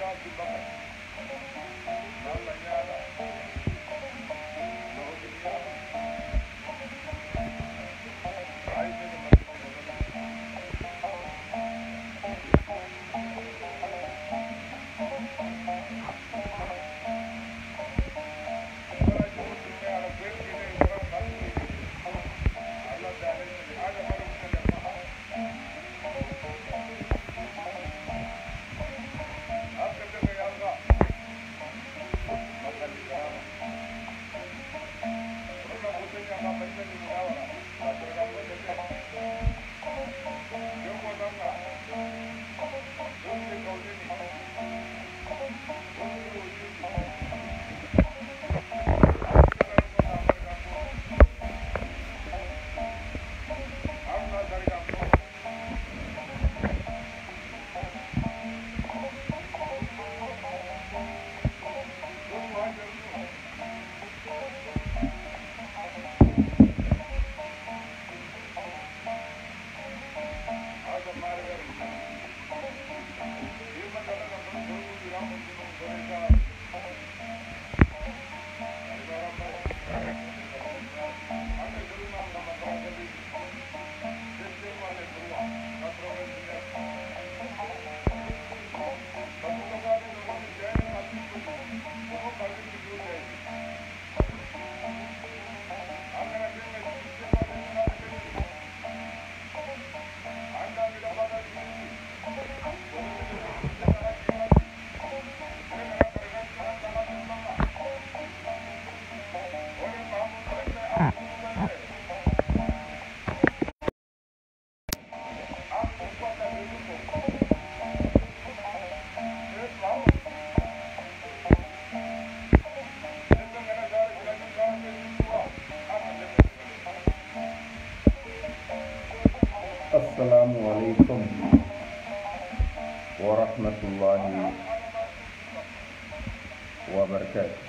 Assalamualaikum warahmatullahi wabarakatuh.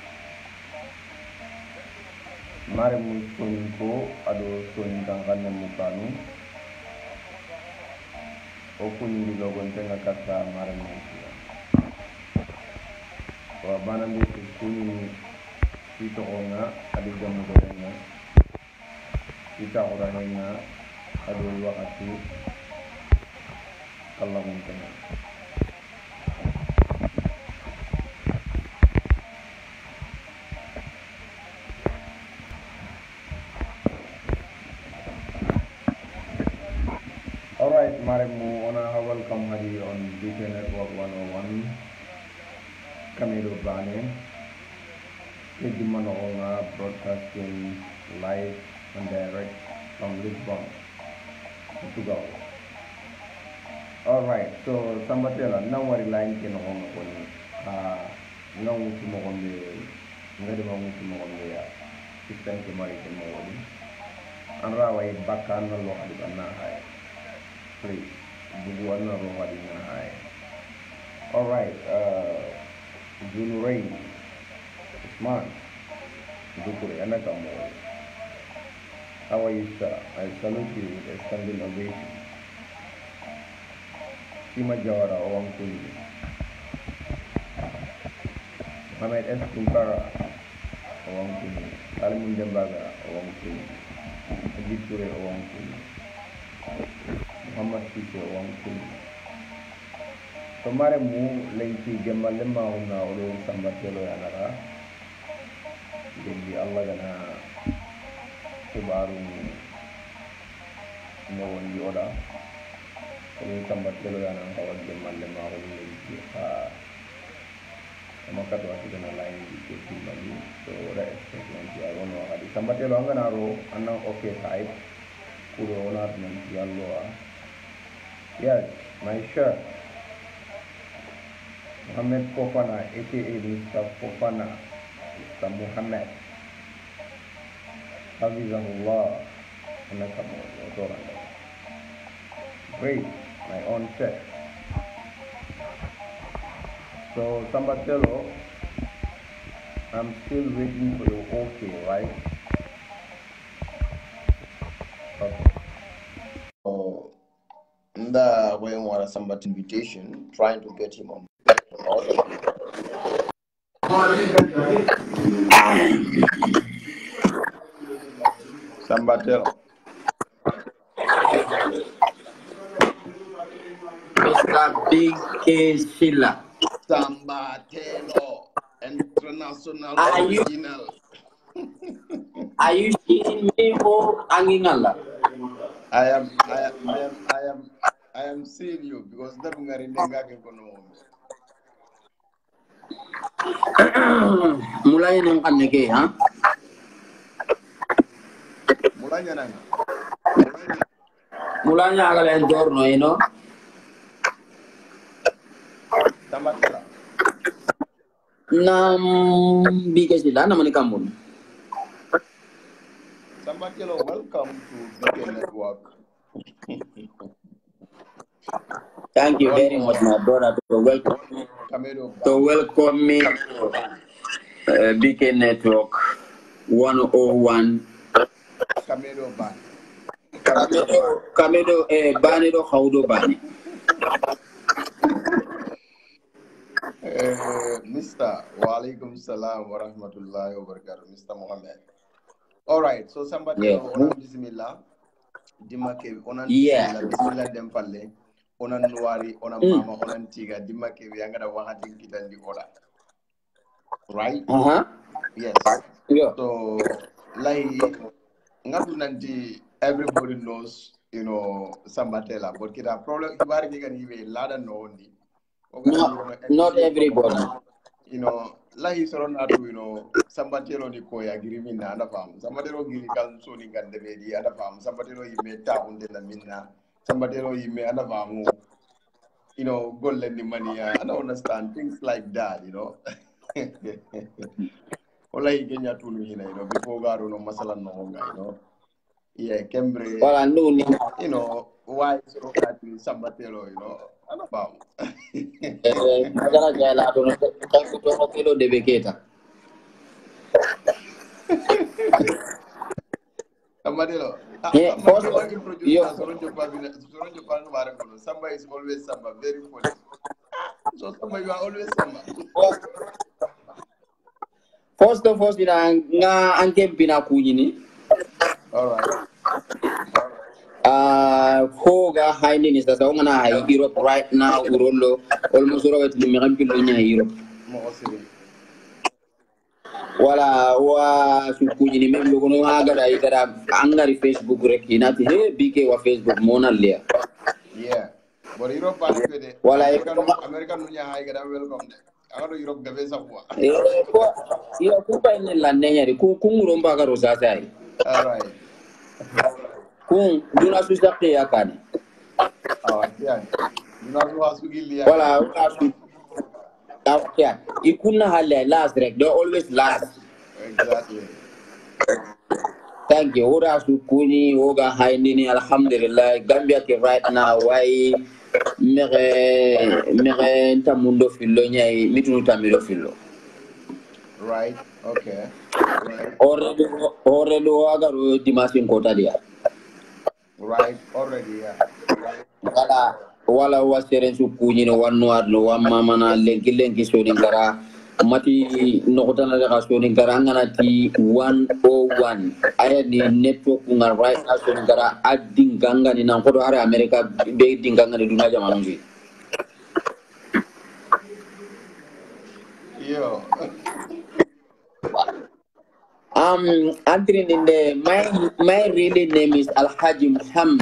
Mari musunko ado sonintangkan mukanu okun di logon tengah kata mari musun. Wabana bi kuni kita ona adi jamu gorengnya kita orangnya ado waktu kalau mungkin. Alright, mari mu ona welcome hari on DK Network 101 kami rubane jadi mana ona broadcasting live and direct from Lisbon, Portugal. Alright, so sambatela nawari line kino ko ni nang mo ko ni ngade mo mo ya system ke mari ke mo ni anra way bakkan na lo hadi banna hay please bugu na ro hadi na hay. Alright, Junurain Usman dukure anak kamu. How are you, sir? I salute you with a standing ovation. Sima Jawara Owang Kuli, Mohamed S. Tunkara Owang Kuli, Kalimun Jambaga Owang Kuli, Ajit Ture Owang Kuli, Muhammad Sisi Owang Kuli. Kemarin mu lengki Jamal Lema Una Ulu Sambat Jelo Yanara. Jadi Allah gana baru nyawon di oda ini tambat jelo yang kawan Jamal Lema Ulu lagi maka tu aku kena lain di sini lagi so ada expect nanti aku nak ada tambat jelo anggan aro anang okay side kudo onar nanti Allah yes my shirt Muhammad Fofana aka Mr. Fofana Mr. Muhammad Hafizahullah anak kamu orang great my own check so Sambatelo I'm still waiting for your okay right okay so nda going want Sambat invitation trying to get him on Sambatelo. Mr. Big K Sheila. Sambatelo. International original. Are you seeing me or Angingala? I am seeing you because that Mulai nang kaneke, ha? Mulanya nang. Mulanya agak endor no, you know? Sambatelo. Nam Big K Sheila, naman ikamun. Sambatelo, welcome to BK Network. Thank you very much, my brother, to welcome me to BK Network 101. Kamedo Ban. Kamedo, Bani do Haudo Bani. Mr. Walaikum Salam wa rahmatullahi wa barakatuh, Mr. Mohammed. All right, so somebody onan bismillah. Dimake onan bismillah dem palle. Onan nuari, onan mama, onan tiga. Dimake we angada wahati kita di ora. Right? Yes. Yeah. So like ngadu nanti everybody knows, you know, Sambatela, but kita problem ibari kita ni we lada no only. Not everybody. You know, like he's around to, you know, Sambatelo ni koya girimina anda fam. Sambatelo giri kan so ni kan debedi anda fam. Sambatelo ime ta unde na minna. Sambatelo ime anda fam. You know, golden ni mania. I don't understand things like that, you know. Ola igenya tulu hina, you know, before garu no masala no honga, you know. Yeah, Kembre. Well, I know, you know, why so that Sambatelo, you know. Anda fam. Magara jala to no kilo de beketa. Sambatelo. Samba is always Samba, very funny. So Samba, you are always Samba. First of all, nga anke bina kunyini. All right. Hoga haini ni sasa ngana hai Europe right now urolo almost rawet ni mirampi lonya Europe. Wala wa sukuji ni memi logono aga da idara angari Facebook rek inati he BK wa Facebook mona lia. Yeah. But Europe ba de wala American nunya hai ga welcome de. Agado Europe ga vesa kwa. Ko yo ku pa ni la nenya ri ku nguromba ga rosa sai. All right. Kung duna susakti ya kan. Yeah. Duna su hasugili ya. Wala asu. Yeah. Ikuna hale last rek. They always last. Exactly. Thank you. Ora su kuni oga haini alhamdulillah. Gambia ke right now why mere ntamundo fillo nyai mitunu tamiro fillo. Right. Okay. Right. Already wagaru dimasin kota dia. Right, already, yeah. Wala waseren su kunyine wanno adlo wamma mana lenki soninkara mati nokotana daga soninkara ngana ti 101 aya ni network ngar right na soninkara addin ganga ni nan kodo are America be dinganga ni duna jamanu ji Yo. Entering in the my really name is Alhaji Muhammad.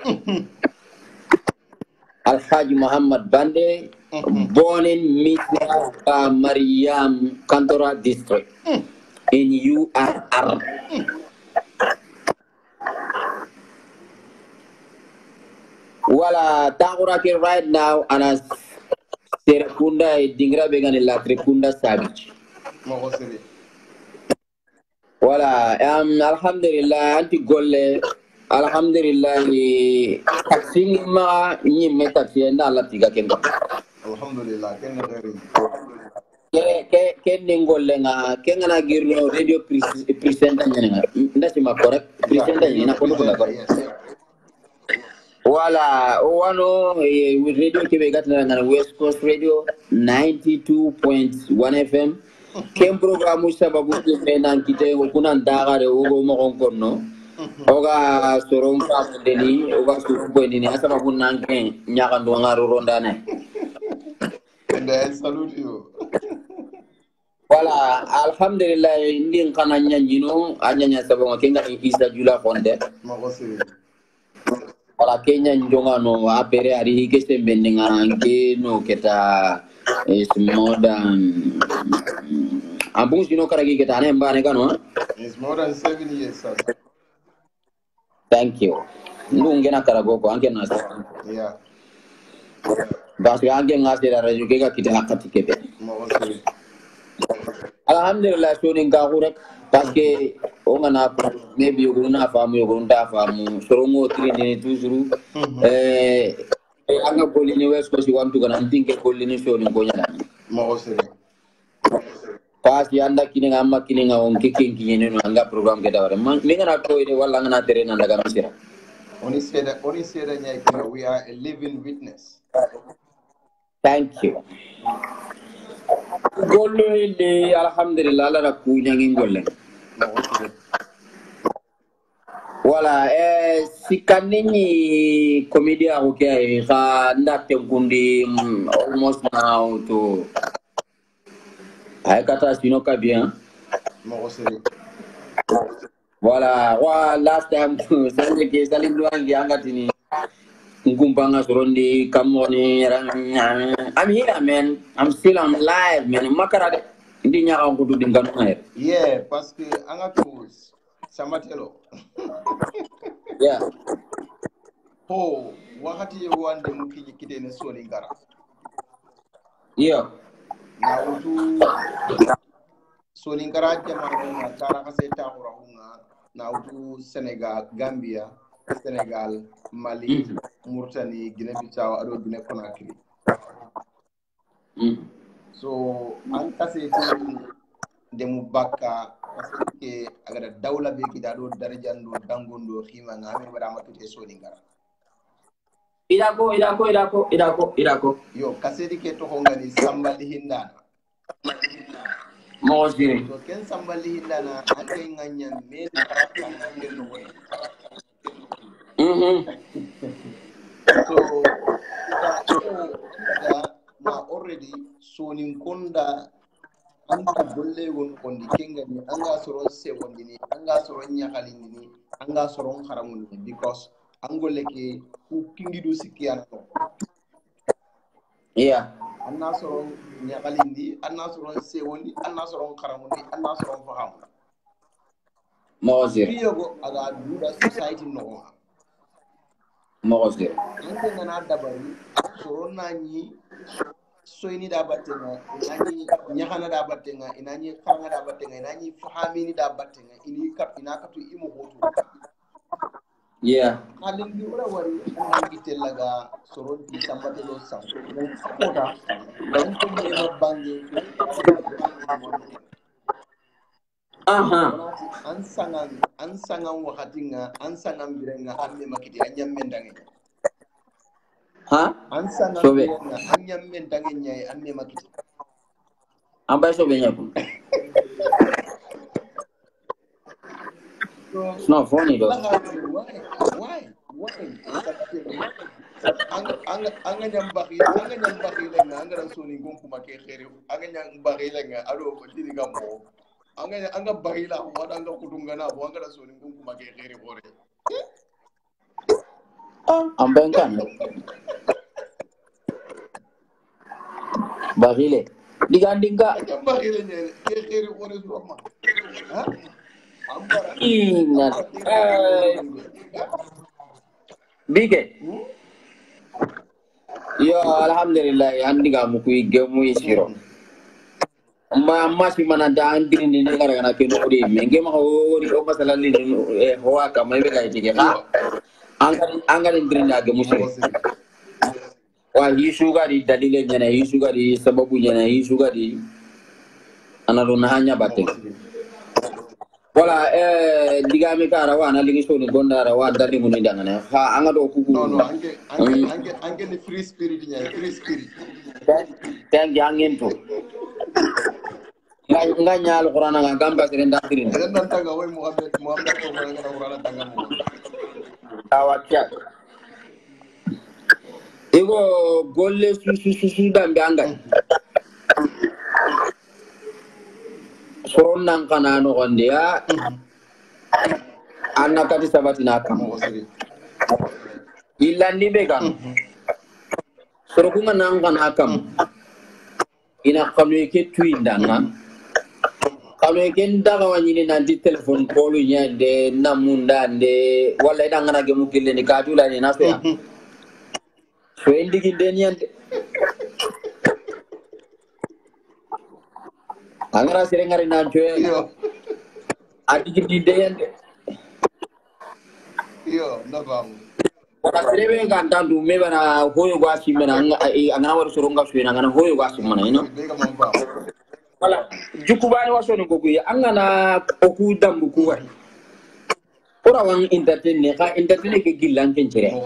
Alhaji Muhammad Bande, born in Mitra Mariam Kantora district in URR. Wala Takuraki right now and as Serekunda Dingra Begani La Trekunda Savage. Wala alhamdulillah anti golle alhamdulillah taxi ma ni me taxi na la tiga kenga alhamdulillah ke ngolle nga kenga na girno radio presenter nga ndasi ma correct presenter ni na ko ko Wala, wano radio kebe gatna na West Coast Radio 92.1 FM. Kem programu sababu ke nan kite kuna ndagare ogo mo konno. Oga sorom pa deni, oga sorom ko deni asama kunan ke nyaka ndo ngaru rondane. And salute you. Wala, alhamdulillah ndin kana nyanyino anyanya sababu kenga isa jula fonde. Magosiri. Wala Kenya njonga no apere ari hikeste mbendenga nke no keta is more than abung sino karagi keta ane mbane kano. It's more than 7 years, sir. Thank you. Nunge na karago ko anke na sa. Yeah. Basi anke ngase da rajo kega kita akati kebe. Magosiri. Alhamdulillah so ninga kurek paske onga na maybe yogo na famu yogo nda famu sorongo trini toujours anga bolini West Coast wantu kana ndinke bolini so ni gonya na Magosiri. pas yanda kini ngamba kini ngawon kikin kinye no anga program ke dawre minga na to ide wala ngana tere na daga misira Oni said nyai we are a living witness. thank you gollo ile alhamdulillah ala kunya ngingole Magosiri. wala sikanini komedia okay ga ndate kundi almost now to ay kata sino ka bien Magosiri. wala wa last time sanje ke salim luangi angatini ngumbanga sorondi kamoni I'm here man I'm still alive man makara ndi nyaka ko dudi ngano ngaye Yeah, parce que anga tools samatelo. yeah Ho, wakati ye wande mukiji kide ne soni ngara. yeah Na utu soni ngara jamanu na kara kase ta hunga na utu Senegal, Gambia, Senegal, Mali, Mauritanie, Guinea-Bissau, ado Guinea Conakry. So an kase demu bakka parce agada dawla be ki dado darjando dangondo khima ngami bada makite soni ngara. Irako. Yo kasedi ke to ngani sambali hindana. Mo sire. So ken sambali hindana ake nganya men kana ken no. So ma already soni konda anda bolle won kondi kenga ni anga soron se wondi ni anga soron nyakalindi ni anga soron haramundi ni because angole ke ku kingidu sikiana no. Yeah. Anna soron nyakalindi anna soron se wondi anna soron haramundi anna soron faham. Mo sire. Biyogo aga duda society no. Mo sire. Ante ngana dabari soron nani soyni da battenga inani nyahana da battenga inani khanga da battenga inani fahamini da battenga ini kap inakatu imu hoto Yeah. halin bi ora wari angi telaga soron di tambate lo sam koda dan ko be bangi an sangan wakatinga an sangan birenga amme makiti anyam mendange Ha? an sangan Sobe. birenga anyam mendange nyai amme makiti Amba sobe nyaku. It's not funny though. Why? Anga nyam bakile nga anga rasuni ngumpu make khere anga nyam bakile nga ado dini gambo anga bakila wada anga kudungana bo anga rasuni ngumpu make khere bore Amba enkan. Bagile. Digandingka. anga bakile nye khere bore suma ha ambara Ingat. Bige. Yo alhamdulillah andi kamu kui gemu isiro. Masih mana ada andi ni negara kana keno di menge ma hori o masalah ni hoa kama ibe kai tige ka. Anggar indri na gemu siro. Wah isu di dalile nyana isu di sababu nyana isu di analuna hanya batik. wala digami ka rawana lingi soni gonda rawa dali muni dangane ha anga do kuku no ange ni free spirit nya free spirit tangi angen to nga nyal qur'ana nga gamba sire ndakirin dan tanga way muhammad ko nga qur'ana tanga mo awakya ego golle su dambe anga soron nan kana no gonde ya anna kati sabatina kam illandi be kan soro kuma nan kana kam ina kanu ke tuindanga kanu ke ndaga wanyini nanti telephone call nyande namunda nde wala ida ngana ge mukille ni kadula ni naso ya so indigi ndeniande angara serengari nanchoe adigi ndeyande yo ndabam wala serebe gantandu mebana hoyo gwasi mena angana war soronga suena angana hoyo gwasi mana ino wala jukubani wasoni goguye angana oku dambu kuwa ora wan entertain ka entertain ke gilan kencere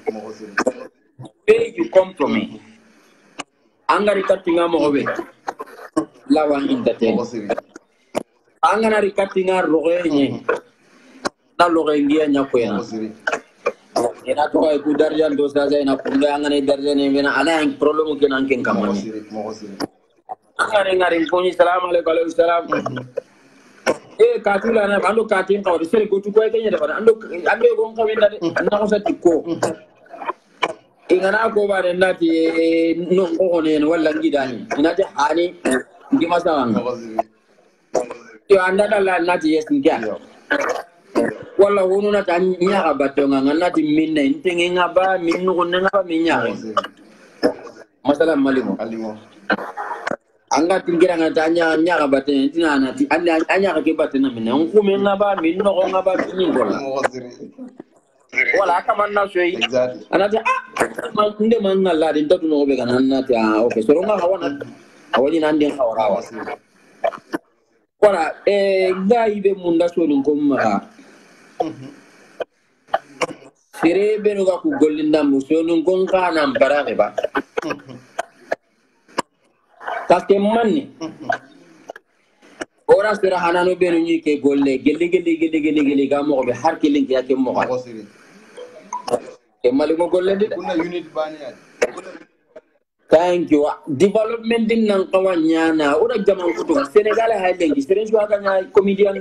where you come from angari katinga mo hobe lawan entertain angana rikatinga rogenye na logengia nyakwena ina to ay ku darjan do sa ina kunga angana darjan mena ana ang problem ke nan ken kamani ngari poni salam alaikum salam katula na ando katin ka wadi sere gotu ko e kenya dafa ando gon ka wenda de na ko sati ko ingana ko bare ndati no ko ne walla ngidani inati hani ndi masawanga yo anda dala nati yes ngia wala wono na tan nyaga batonga nganati minna intenge ngaba minno gonne ngaba minyaga masalam malimo anga tingira ngatanya nyaga batene tinana ti anya ke batene minna ngume ngaba minno ngaba tingola wala kama na soyi anati nde mangala din tatu no be kanana ti okay soronga hawana awani nande hawarawa wala gaibe munda sonin komma sere beno ga ku gollinda musonin gon kana barake ba kaske manni ora sera hanano beno ni ke golle gelle ga mo be har ke linki yake mo ga e mali mo golle de kuna unit bani ya thank you development din nan kawanya na ora jaman kutu Senegal ha lengi sere jo ga nya comedian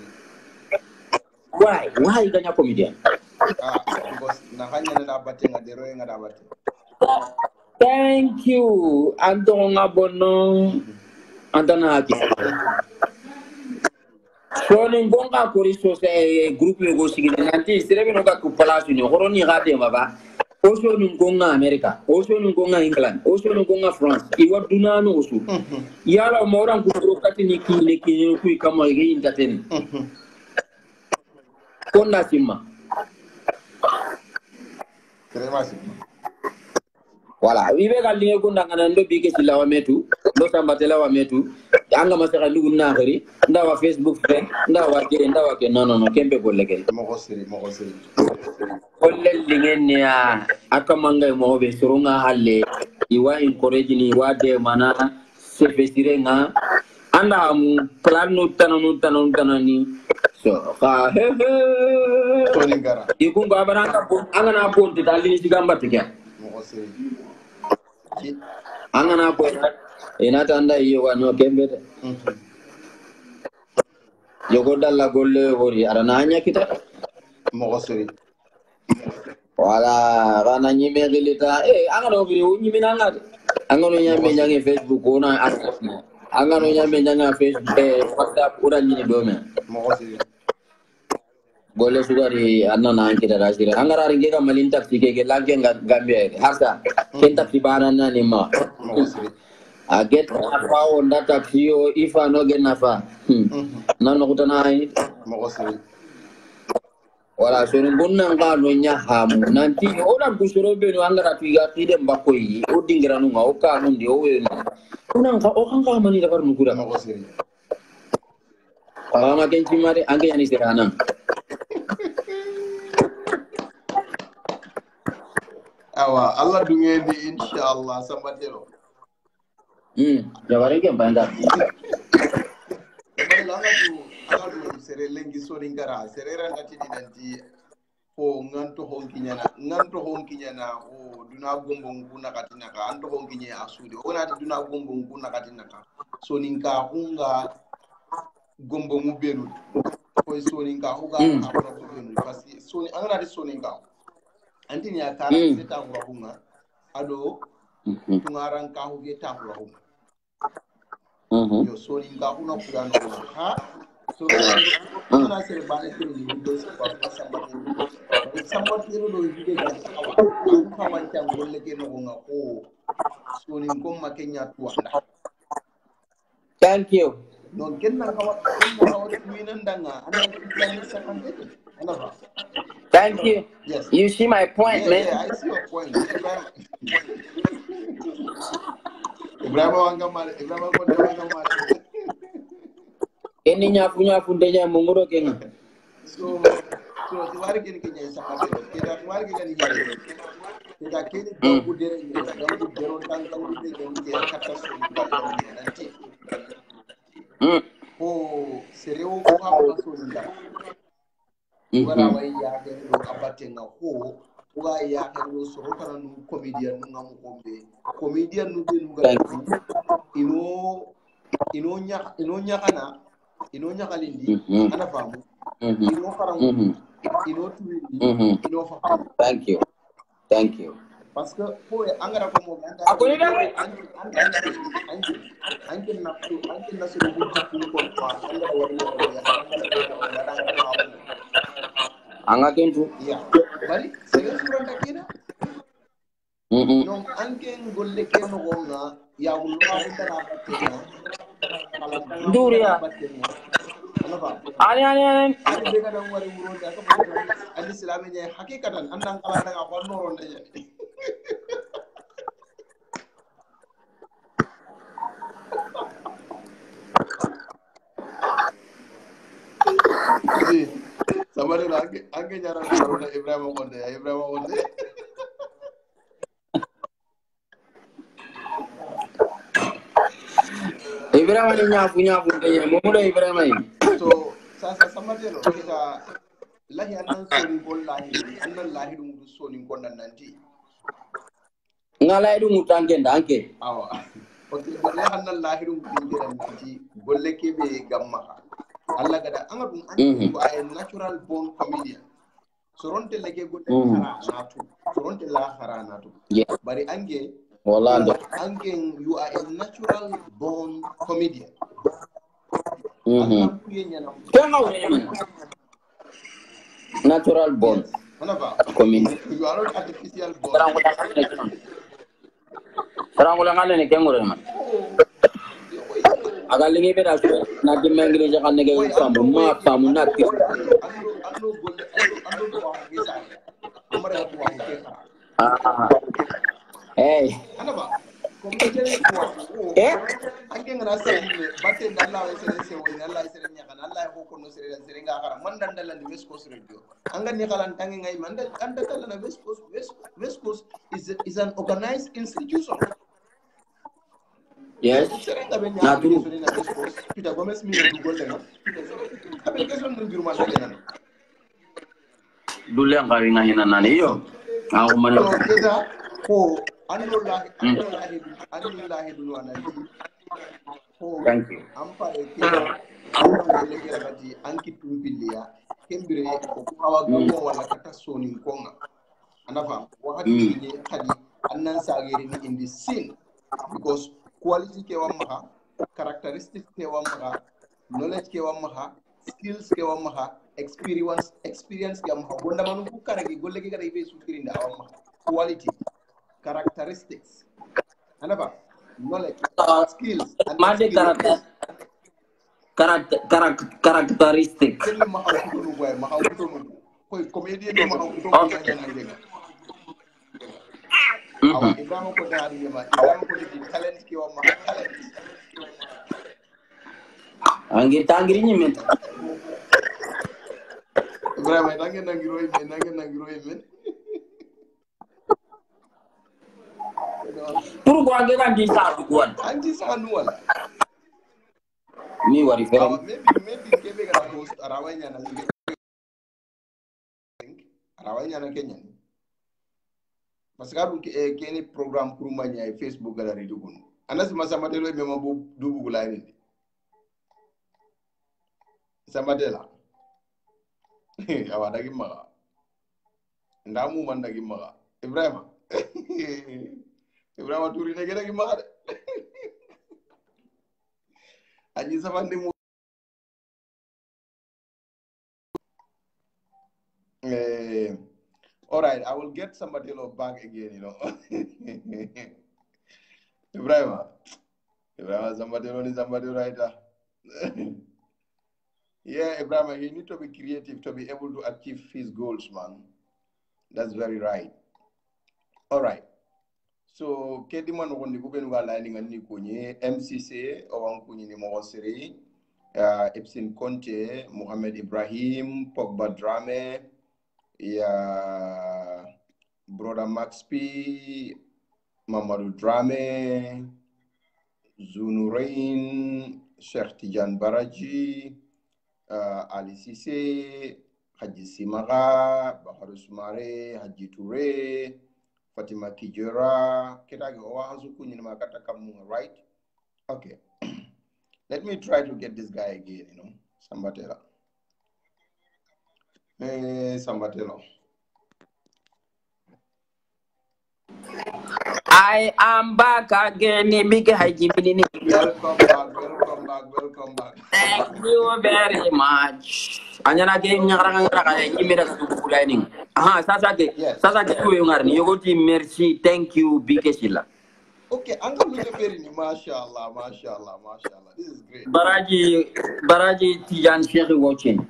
why ganya comedian because na hanya na bate ngadero ngada bate thank you andonga bono andana aki soni ngonga kori so se groupe go sigine nanti serebe no ga ku place ni horoni gade baba oso ngonga America oso ngonga England oso ngonga France iwa dunano oso yala moran ku rokati ni kini ku kama igi intaten konna simma wala wibe galinge kunda ngana ndo bige silawa metu ndo sambatela wa metu anga masaka ndugu na khari ndawa Facebook friend ndawa ke no kembe golleke mo gosiri golle lingene ya akamanga mo be surunga halle iwa encourage ni wa de mana se fesirenga anda plan no tanani so ha toni gara ikunga abaranga angana ponte dalini sigamba tikia mo gosiri angana ko ina tanda iyo wano kembe yogo dalla golle wori arananya kita mo gosiri wala rana nyime gelita angano biri nyimina ngade angano nyame nyange Facebook ona angano nyame nyanga Facebook WhatsApp ura nyini dome mo gosiri golle sugari anana ankita rasira angara ringe ka malin taxi ke lange gambia hasa ken taxi banana ni ma mo gosiri get nafa onda taxi o ifa no get nafa nano kutana ai mo gosiri wala so ngonna ngano nya hamu nanti ola kusoro be no angara tuiga tide mbakoi o dingira no ngaw ka no ndi o we unanga o kanga mani da bar nukura mo gosiri Ama kenci mari angge yani sirana. Awa, Allah dungedi inshallah sambatelo. Jawari ke banda. Bari anga tu sere lengi soringara, sere rangati dinanti o nganto honkinyana o duna gombong kuna katinaka anto honkinye asudi o nati duna gombong kuna katinaka soninka hunga gombong benu ko soninka huga ka benu pasi soni anga nati soninka antini ya kara seta hunga ado tungaran ka huge ta hunga yo soninka huna kurano ha so na sere bane tiri ni do se pa sambatelo do hide ga awa an kamanta golle ke no nga ko sonin ko makenya tuanda. Thank you. Non kenna kawa minan danga anan plan sakande ana. Thank you. Yes. You see my point, man. Yeah, I see your point. Ibrahim wangamale. Ini nyafu ndeja munguro kenga. So tuwari kini kenya samatelo. Kita tuwari kini yale. Kita kini dangu dero dangu de kata soni nanti. Oh, sereo ko ha soni da. Wala wai ya ga do abatenga ko uga ya ga do soro kana nu comedian nu ngamu kombe. Comedian nu be nu ga ino nyakalindi ana famu ino farangu ino tuwindi ino famu. Thank you parce que po angara ko mo ganda akoni da anke na so bu ko anga wari anga kentu ya bari sere suranta kina non anke golle ke no gonna ya wulu ma tana batina Duria. Ani. Ani bega dan wari wuro da ka ani islami ne hakikatan annan kala daga ko noron da yani. Sabari ange nyara ko Ibrahim Konde. Ibrahim ni nyafu kenya muda Ibrahim ini. So sasa samadelo kita lahi annan soni bollahi annan lahi dum soni kondan nanti. Ngala idu mutangenda anke. Awa. Okay, lahi annan lahi dum dingeran nanti bolle kebe gamma. Allah gada anga dum anti ko ay natural born comedian. Soronte lege gote khara natu. Soronte la khara natu. Bari ange Wallah Angeng, you are a natural born comedian. Natural born comedian. You are not artificial born. Sarang ulang kali ni kengur man. Agal lagi beda na dimengri jangan nege samu nati. Hey. Ano ba? Comedian ko. Angke ngrasa ni batte dalla wesere sewo ni Allah isere nyaka Allah ko kono sere nga kara man dandala ni West Coast radio. Anga ni kala tangi ngai man anda kala na West Coast is an organized institution. Yes. Na true. Peter Gomez mi du golle na. Abe keson ndu juruma dalen. Dulu yang kali ngahina nani yo. Aku mana? Kita ko Anullahi dulu anadi. Thank you. Ampa ekira kati anki tumpilia kembire okukawa gawo wala kata soni konga. Anafa wakati ni kadi annan sageri ni in the scene because quality ke wamaha, characteristics ke wamaha, knowledge ke wamaha, skills ke wamaha, experience ke wamaha. Gonda manu bukaragi golle ke kada ibe sukirinda wamaha. Quality, characteristics, anaba knowledge, skills, and karakteristik. Kena mahal betul. Koi komedian ni mahal betul. Awak Ibrahim ko dari ni mah. Ibrahim ko di talent ki wa mahal talent. Angir tangiri ni men. Ibrahima nangiro men. Pourquoi angir kan di sa kuan? Anji sa nual. Ni wari feram. Maybe kebe kana post arawanya na Kenya. Masikaru keni program kurumanya Facebook gallery dukun. Anas masamatelo mema dubu gulani. Samatela. Awada gimaga. Ndamu manda gimaga. Ibrahima. Ibrahima turi ne gena gimaga. Aji samande mu all right, I will get somebody back again, you know. Ibrahima, somebody right there. Yeah, Ibrahima, you need to be creative to be able to achieve his goals, man. That's very right. All right. So, Kediman Rondi Gubenwa lining and Nikunye, MCC, Owankuni Nimosiri, Epsin Conte, Mohamed Ibrahim, Pogba Drame, ya Brother Max P, Mamadou Drame, Zunurain, Sheikh Tijan Baraji, Ali Sise, Haji Simara, Bahar Sumare, Haji Toure, Fatima Kijera, Ketagi Owahazuku Nimakata Kamunga, right? Okay. Let me try to get this guy again, you know, Sambatela. Sambatelo. I am back again. Welcome back. Thank you very much. Anyana ke nyaranga imira ku lining. Aha, sasa ke ku ngarni yogoti merci. Thank you big Sheila. Okay, Uncle Luteperini, mashallah. This is great. Baraji Tijan Sheikh watching.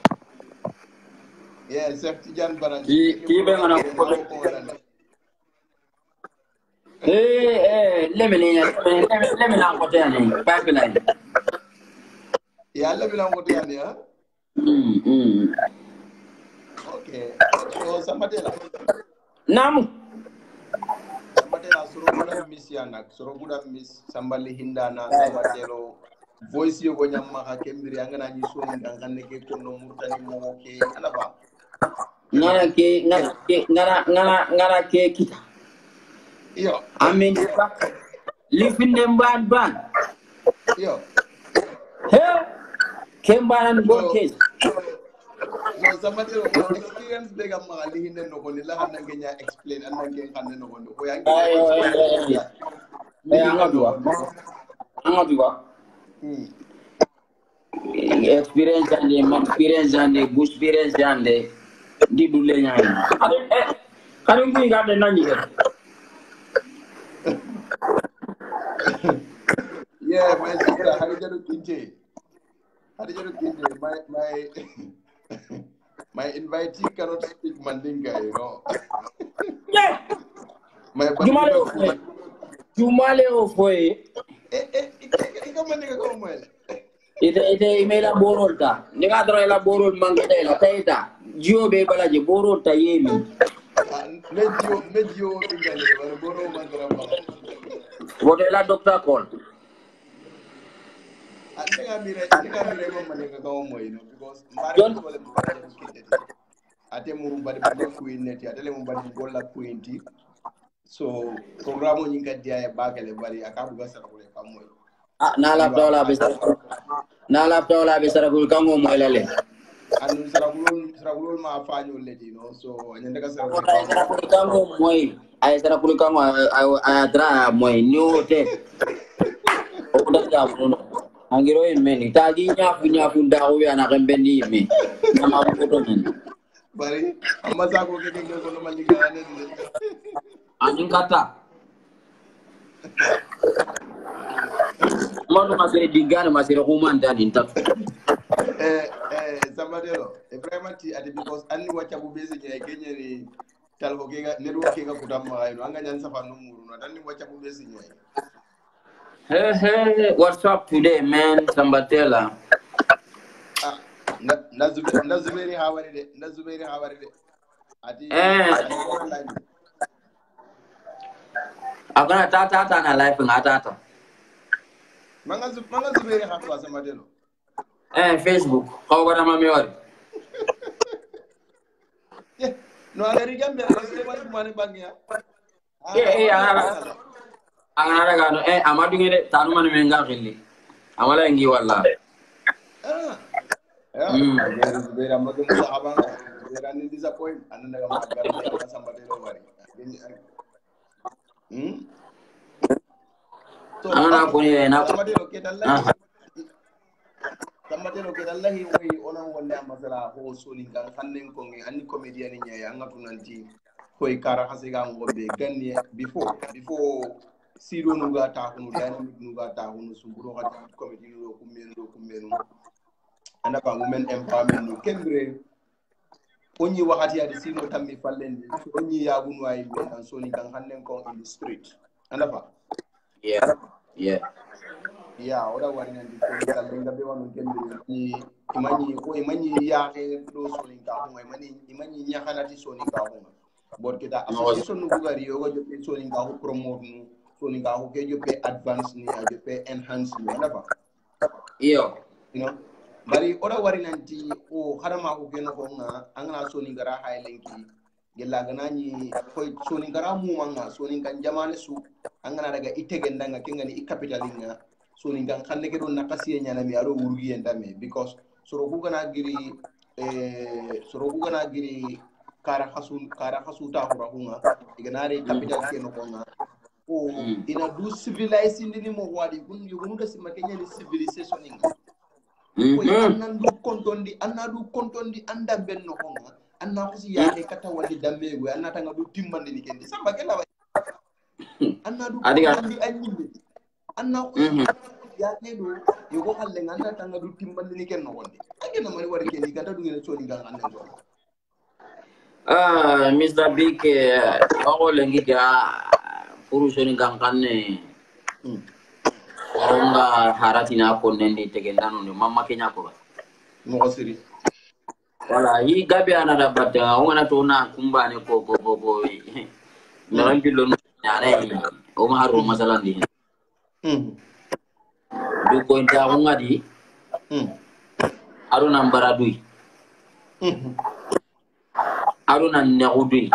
Yeah, Sheikh Tijan Baraji. Let me know pipeline. Yeah, let me know what you are. Okay. So somebody Nam. Soroguda miss yanak, Soroguda miss Sambali Hindana, Sabatelo, voice you when Yamaha Kembri, Angana Yusung, and Kaneke Kono Mutani Moke, Alaba. Ngara ke kita. Yo. I mean, living them ban. Yo. Hey, came by and go case. No, somebody experience bega mali hinde no koni la handa ngenya explain and ngenya hande no kono ko yangi anga experience and good experience and di dule nyai kan ngi ga de nani yeah my sister Hadijatu Kinje my invitee cannot speak Mandinka, you know. Yeah. My Jumale foi. Ite imela borolta. Nega dro ela borol mangata ela taita. Jio be balaje borolta yemi. Medio bingale bare boro mangara bala. Wotela doctor call. Ndega mire mama nega ko moy no because mbare ko le mbare kideti. Ate mu bari bade kuineti atele mu bari golla kuinti. So programme ni ngadi ay bagale bari akabu gasara ko le kamoy. Na la tola be sara gul kango moy lale. Anu saragulol ma fañol leti no so anyande ka saragulol kango moy ay saragulol kango ay dra moy nyote. O da ja no. Angiro en meni tagi nyafu ndawo ya na rembendi mi nama ko men bari amasa ko ke ko no maliga ne anin kata manu masere digane masere humanda din tap Samadelo Ibrahima ti ade because anni wacha bu bezi nyaay kenyeri talbo ke ga network ke ga kutam ma ayno anga nyan safa no muru no dan ni wacha bu bezi nyaay Hey, what's up today, man? Sambatella. Nazuberi hawari de ati agana tata na life ngata manga Zuberi hatwa sama delo Facebook ko gana mami wari no agari gambe se wani mane bangia angana daga no amadu ngede tanu man menga khilli amala ngi walla Zuberi amadu musahaba Zuberi ni disappoint ananda ga magari sama delo wari ana ko ni na Samadero ke dallahi wai onan wonde ambasara ho soli kan hannen ko ngi anni comedian ni ya ngatu nanti koy kara hasiga ngombe ganni before siro no gata hunu dynamic no gata hunu sumburo hadi comedy no kumenu anda ba women empowerment no kendre onyi wakati ya sino tammi fallendi onyi ya gunu ay be kan soli kan hannen ko in the street anda ba ya oda wari nan di ko kallenga be wonu kende imani ya ke do soni ka ko imani nya hanati soni ka ko bor kita association no bugari yogo jope soni ka ko promote no soni ka ko ke jope advance ni a jope enhance ni na ba you know bari oda wari nan di o harama ko geno ko nga angana soni gara haylenki gella ganani ko soni gara mu manga soni kan jamane su angana daga itege ndanga kengani i capitalinga so ni gan xanne ke don nakasiye nyana mi aro wurgi endame because soro ku gana giri kara hasu ta hurahunga iganare capital ke no konga o ina du civilizing ni mo wadi kun yugunu da simma kenya ni civilization inga ko anna du kontondi anda benno konga anna ko si yaade kata wadi dambe go anna tanga du timmande ni kendi samba kala anna du kontondi anyinde anna ko ya nedo yogo halle nganda tanga du timbandi ni kenno wonde agena mari wari ken ni ganda du ngene soni ngal ande do Mr. Big ko lengi ga puru soni ngal kanne oronga harati na ko nendi tegenda no mamma kenya ko mo siri wala yi gabe ana da batta ngana to na kumbane ko naran billo nyane o ma haru masalan di du ko nta ngadi aruna mbaradui aruna nyagudui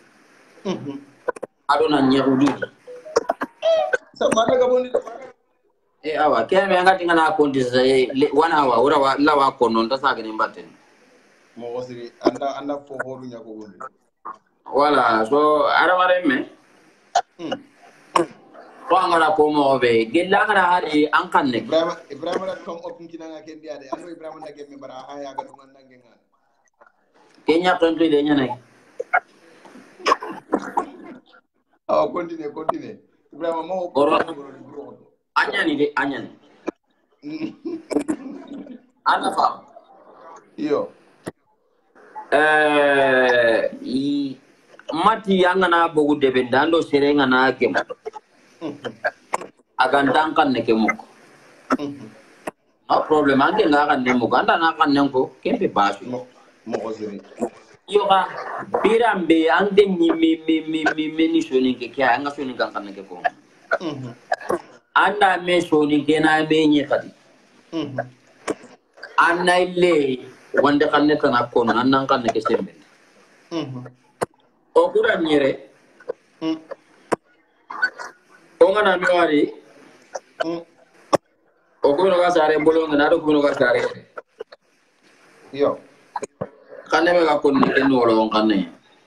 aruna nyagudui samana ga bondi awa keme ngati ngana ko ndi 1 hour ora wa lawa ko non ta saga ni mbaten mo wasiri anda fo horu nyako bondi wala so ara mareme ngara ko mo be gella ngara hadi an kanne Ibrahim da kom opun kinanga kendi ade ando Ibrahim da gemme bara haya ga dungan nange ngal kenya kan de nyane continue Ibrahim mo anyani ana fa iyo mati yangana bogu debe ndando serenga na kemo agandan kan ne kemo no problem ange nga kan ne mo ganda na kan ne ko kempe basu mo osiri yo ga birambe ande ni me ni soni ke kya anga soni kan ne ke ko anda me soni ke na me ni kadi anna ile wande kan ne tan ko nan kan ne ke sembe o kura nyere o ngana mi wari o ko no ga sare bolo ngana do ko no ga sare yo kanne me ga ko ni ken wolo kanne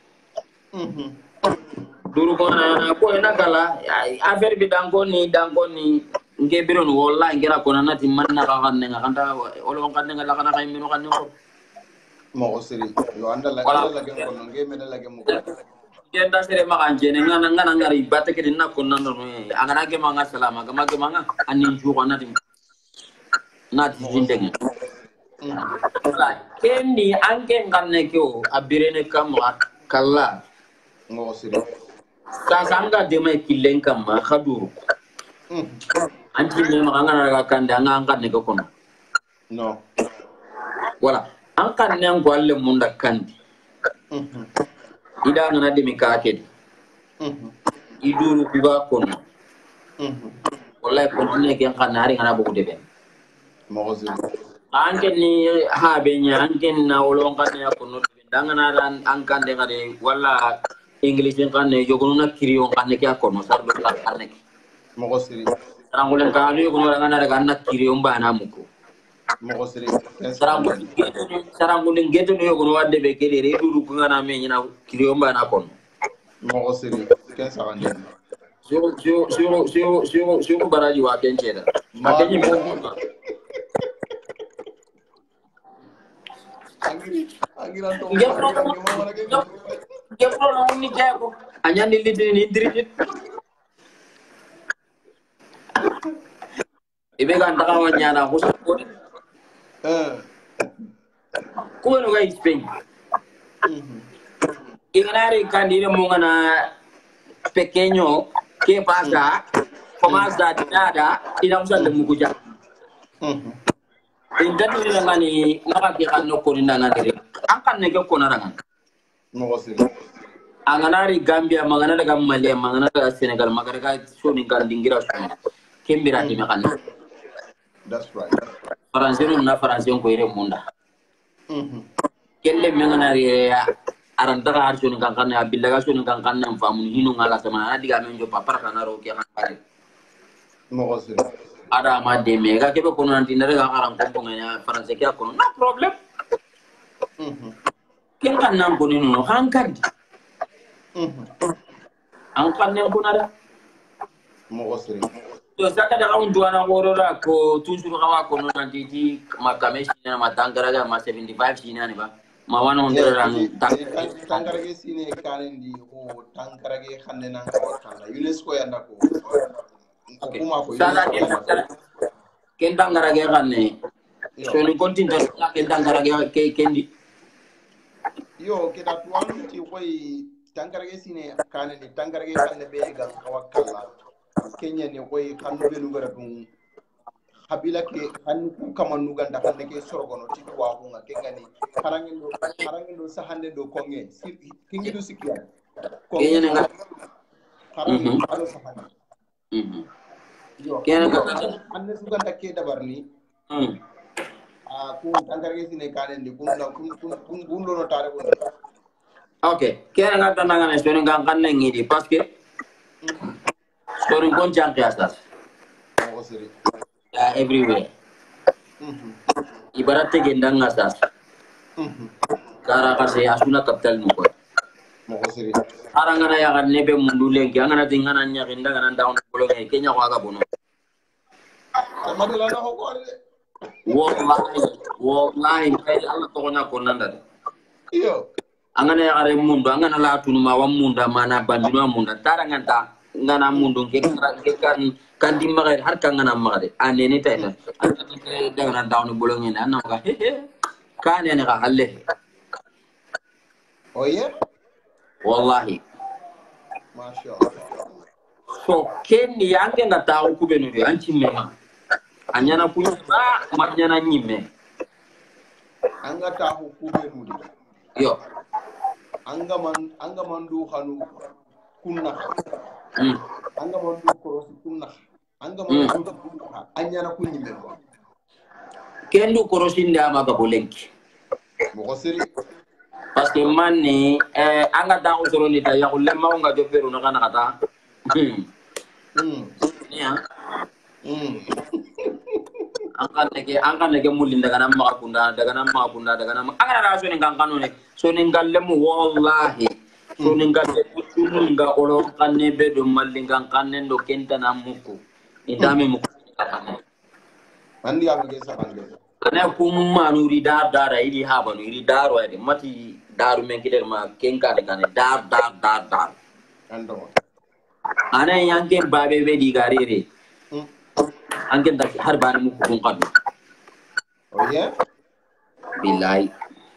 duru ko na ko na kala affaire bi dango ni nge biro no wala ngira ko na ti man na ka kanne nganda wolo kanne ngala kana kay mino kanne ko mo osiri yo anda la gem ko nge me la gem ko genda sere makan jene ngana ngari batte ke dinna ko nan no angana ke manga salama ga manga anin ju ko nati jindeng la kendi anke nganne ko abirene kam kala mo osiri sa sanga de mai kilen kam ma khaduru anti ne manga ga kanda nganga ne ko kono no wala angkan ne ko alle munda kandi ida ngana de mi ka kedi iduru kuga kono wallahi kontine ke kanari ngana buku debe mo ko anken ni habe nya anken na wolon kan ya kono dangana ran angkan de ngade wala english kan ne jogono na kiriyo kan ne ke kono sardo kan ne mo ko siri rangulen ka ali kono ngana daga na kiriyo mbana muko mo ko siri sarangulen geto no yogono wadde be kede re duru ko ngana me nyina kiriyo mbana kono mo ko siri ken sarande Siyo baraji wa kenchera. Makenyi mo. Angira to. Gepro na ni jago. Anya ni ndiri. Ibe kan taka wanyana ko. Ko no ga Spain. Inganari kandire mo ngana pequeño. ¿Qué pasa? Comienza a nada y no sale mucho ya. Intento de ngani nakakita no ko nina ngani. Angkan ne ko narangan. Mo ko siri. Anganari Gambia magana daga Mali magana daga Senegal magana daga soni kan dingira soni. Kembira di makan. That's right. Faransiyo na faransiyo ko ire munda. Kelle menganari aranda ka harso ni kankan ya billaga so ni kankan na famu hinu ngala sama diga men jo papar kana ro ke kan pare mo ko siri ada ma de me ga ke ko non tin daga aram ko nganya france ke ko no problem ken kan nan ko ni no hankan an kan ne ko nada mo ko siri to saka da on duana woro ra ko toujours hawa ko non titi makame sina matangara ga ma 75 sina ne ba ma wana on dara tangarage sine kanendi o tangarage xanne nan ko kala UNESCO ya ndako kuma ko sala ken tangarage xanne so ni continue la ken tangarage ke kendi yo ke da tuwan ti koy tangarage sine kanendi tangarage xanne be ga ko kala kenya ne koy xanno be lu gara dum habila ke han kama nuganda hande ke sorgono ti wa ko nga ke ngani harangindo sahande do konge kingi do sikia kenya ne nga harangindo alo sahande yo kenya nga anne suganda ke dabarni ko tangarge sine kanen di kun no tare ko okay kenya nga tananga ne soni nga kan ngidi parce que soni kon janke asas o seri everywhere ibarat gendang asas kara kase asuna capital mu ko mo ko seri arangana ya kan nebe mundu lengi angana tingana nya ginda kan down bolo ngai kenya ko aga bono madela na ko wallahi kay Allah to na ko nanda iyo angana ya are mundu angana la tunu ma wa munda mana bandino munda taranganta ngana mundu ke kan di magari har kan ngana magari anene tayta daga down bolo ngai anna ka kan ne ka halle oye wallahi mashallah so ken yange na tawo kubenu de anchi mema anyana kunya ba manyana nyime anga tawo kubenu de yo anga man du khanu kunna anga man du korosi kunna anga man du kunna anyana kunni mema kendo korosinda ama ka bolenki mo ko seri parce que manni anga da usoro ni ta ya ulle ma nga do feru na kana kata ya angka nege mulin daga nam ma kunda daga nam anga ra so ni kankano ne so ni galle mu wallahi so ni galle kutunu nga olo kanne be do mallinga kanne do kenta na muku indame muku andi am ge sabande ana kuma nuri dar ili haba nuri daro ade mati daru men kider ma kenka de kane dar ando ana yanke babe be di garere anke da har bani mu kun qadu oye billahi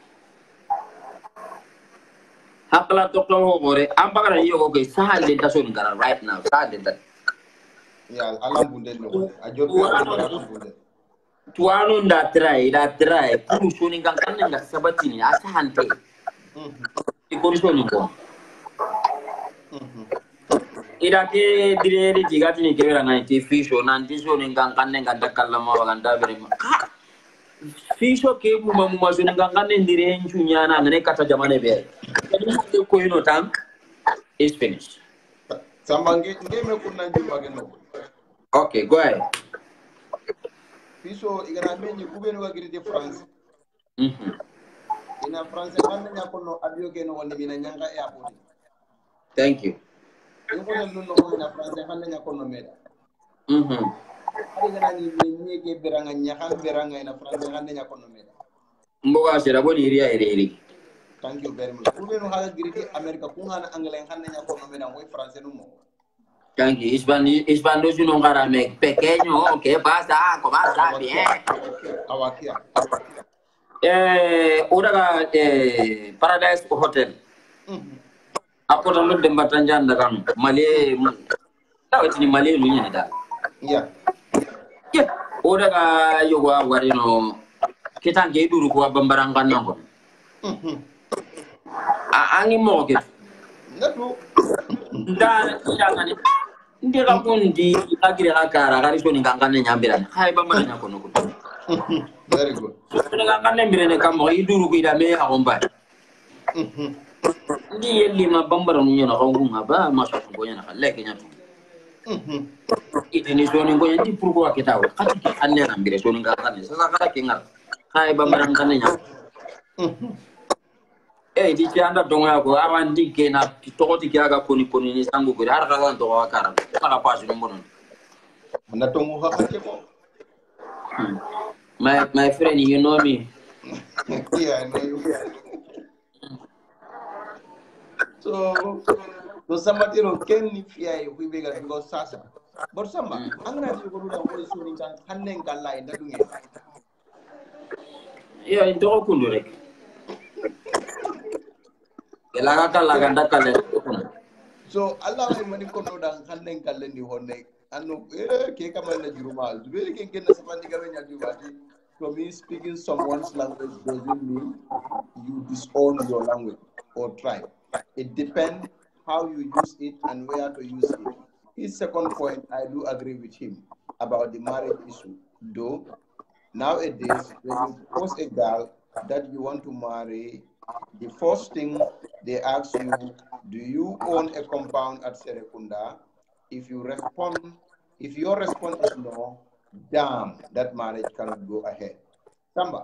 hakla to ko gore am bagara yo ko sahal de da so ngara right now sahal de ya alam bunde no a jobbe bunde tuano da try puru soni kan kan nga sabatini asa hante ikon soni ko ida ke direri jigati ni kebera na ti fisho nanti soni kan kan nga dakalla ma wala ndabere ma fisho ke mu ma soni kan kan ndire nchunya na ngane kata jamane be ko ino tam is finished Sambange ngeme kunna jumage no. Okay, go ahead. Piso igana menyi kubenu ga girite France. Ina France kanne nya kono abiyo ke no woni mina nyanga airport. Thank you. Ko na no ina France kanne nya kono meda. Ari gana ni menyi ke beranga ina France kanne nya kono meda. Mboga sera boni iri. Thank you very much. Kubenu haga girite America kunga na anglais kanne nya kono meda ngoy France no mo. Thank you. Hispano es un garame pequeño. ¿Qué pasa? ¿Cómo está? Bien. Awakia. Udah Paradise Hotel. Apa namanya Dembatan Janda kan? Malay. Tahu ini Malay lu ni dah. Iya. Ya. Udah yoga warino. Kita nggak dulu gua pembarangkan nongol. Angin mau gitu. Nadu. Dan jangan ndi ka kundi agire akara kari so ni ngangane nyambira hay ba mana nyakono ko Very good. so ni ngangane mbire ne kamo iduru ko ida me akomba ndi yelli ma bambara nu nyana ko ngunga ba ma so ko nyana leke nyatu ite ni so ni ngo ndi pourquoi kitaw kati anne na mbire so ni ngangane sasa kala kinga hay ba mana ngane nya di anda donga ko awandi ke na tokoti ke aga koni ni sangu ko har kala to wakara kala pasu no monon Anda tongu hakake ko. my friend, you know me. Yeah, I know you. So somebody ro ken ni fiya e wi bega go sasa. But samba angana ti ko ruda ko suni kan hannen kala inda dunge. Yeah, into ko kundu rek. Laga kale. So Allah ay mani ko no dan hannen kala ni honne. Anno ke kamal na juruma. Zubeli ke ken na samandi gabe nya jubati. So me speaking someone's language doesn't mean you disown your language or tribe. It depends how you use it and where to use it. His second point, I do agree with him about the marriage issue. Though nowadays, when you post a girl that you want to marry, the first thing they ask you, do you own a compound at Serekunda? If your response is no, damn, that marriage cannot go ahead. Samba.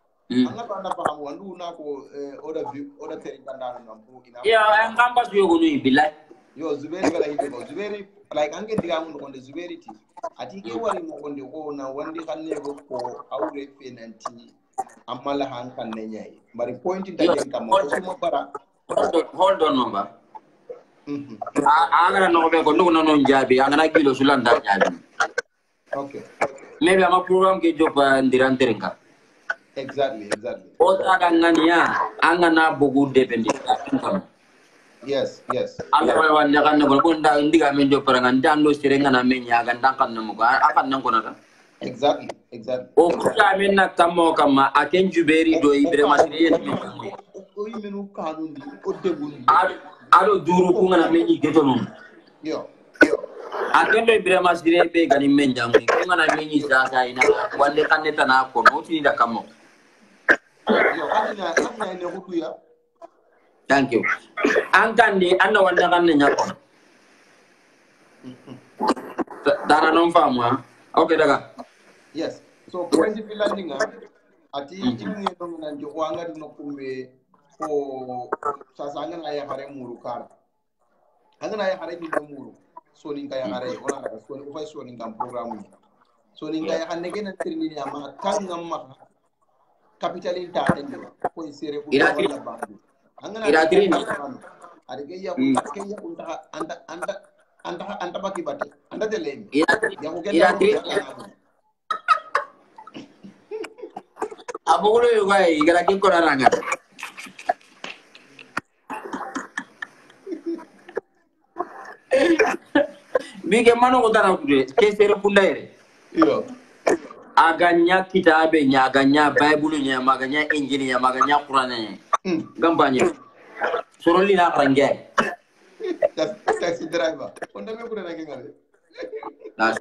Yeah, I'm campus you go to be like. Yo, Zuberi, like Ange Digamun on the Zuberity. I think you were on the owner when they can never for our penalty. Amalahan can Nene. But the point in that come hold on, number. I'm gonna know no Jabi, I'm gonna kill Sulanda Jabi. Okay. Maybe I'm a program get job and Diranterenka. Exactly. Otra gangania, angana bogu depending. Yes. Ala wanya kan na bunda indiga menjo parangan dando sirenga na menya ganda kan namuga akan nang konata. Exactly. O kuja menna kamo kama aken juberi do ibre masiri yemi. O imenu kanun di o debundi. Ado duru kunga na menyi getono. Yo. Aken do ibre masiri be gani menja ngi kunga na menyi sasa ina wande kaneta na kono tini da kamo. Yo anina ene hutu ya. Thank you. Angkandi anda wanda kan nyako. Dara non famu. Okay daga. Yes. So point filandinga ati ilmu no nan jo wanga dino kumbe ko sasanga na ya hare muru kar. Anga na ya hare ni muru. So ninga ya hare ona daga so ni fay so ninga program ni. So ninga ya hanne gena tirni ya ma tangam ma capital ta den ko sere ko wala ba. Ira-ira ini. Ada kaya unta anta baki bati. Anta teleng. Ira-ira. Abu lo juga igara kin koraranga. Bige mano ko dara kude. Ke sere punda ere. Iyo. aganya kitabe nya aganya bible nya maganya injil nya maganya quran nya gambanya soroli na range taxi driver onda me kure na ngale nas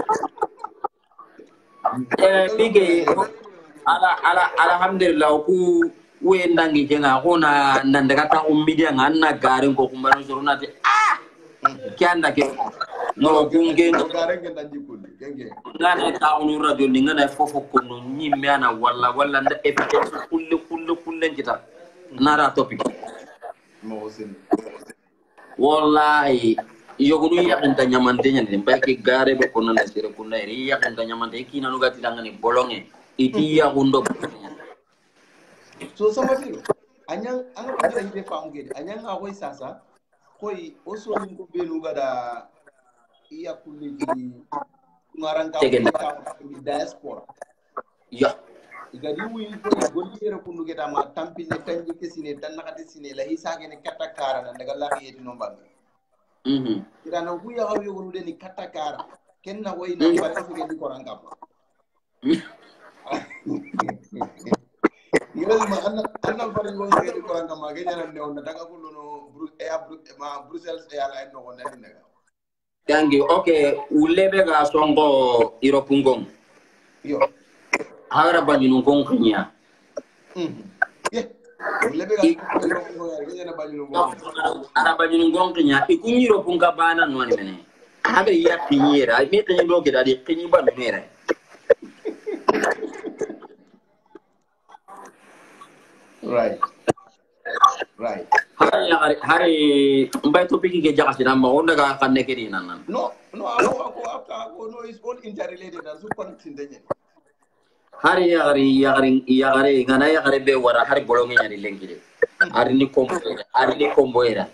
pige alhamdulillah ku wendangi jenga hona nandaga ta ummidia nganna garin ko kumbano sorunati kyanda ke no gunge garin ke danji kulli genge ngana ta unu radio ni ngana fofo kono nyimme ana walla nda evidence kulle kita nara topic mo sen wallahi yogunu yakinta nyamantenya ni mbaki gare be kono na sire kunna ri yakinta nyamante kina no gati dangani bolonge iti ya gundo so sama filo anyang anga ko ide faamge anyang a koy sasa koy oso ko benu gada iya kulli ngarang ka di diaspora ya igadi wi ko golliere kundu geta ma tampine tanji kesine tan nakati sine la hisage ne katakara nan daga la yedi no bang ira na ku ya hawi ko ni katakara kenna way na bare ko gedi ko rangam yelo ma anna bare ko gedi ko rangam ma genya na ne on daga ko no Brussels e ala no on ne daga Thank you. Okay, ulebe ga songo iropungong. Yo. Hara banyunung kong kanya. Ulebe ga iropungong ya na banyunung kong. Ara banyunung kong kanya ikunyi iropung ka bana no ni mene. Habe ya kinyera, me kanya do ke dadi kinyi ba mera. Right. Right. Hari mbay topiki ke jakas namba onda ga kan nekeri nanan. No, ako no is all interrelated and so connecting denye. Hari ngana ya hari be wara hari bolonge nyari lengkide. Hari ni kombo era.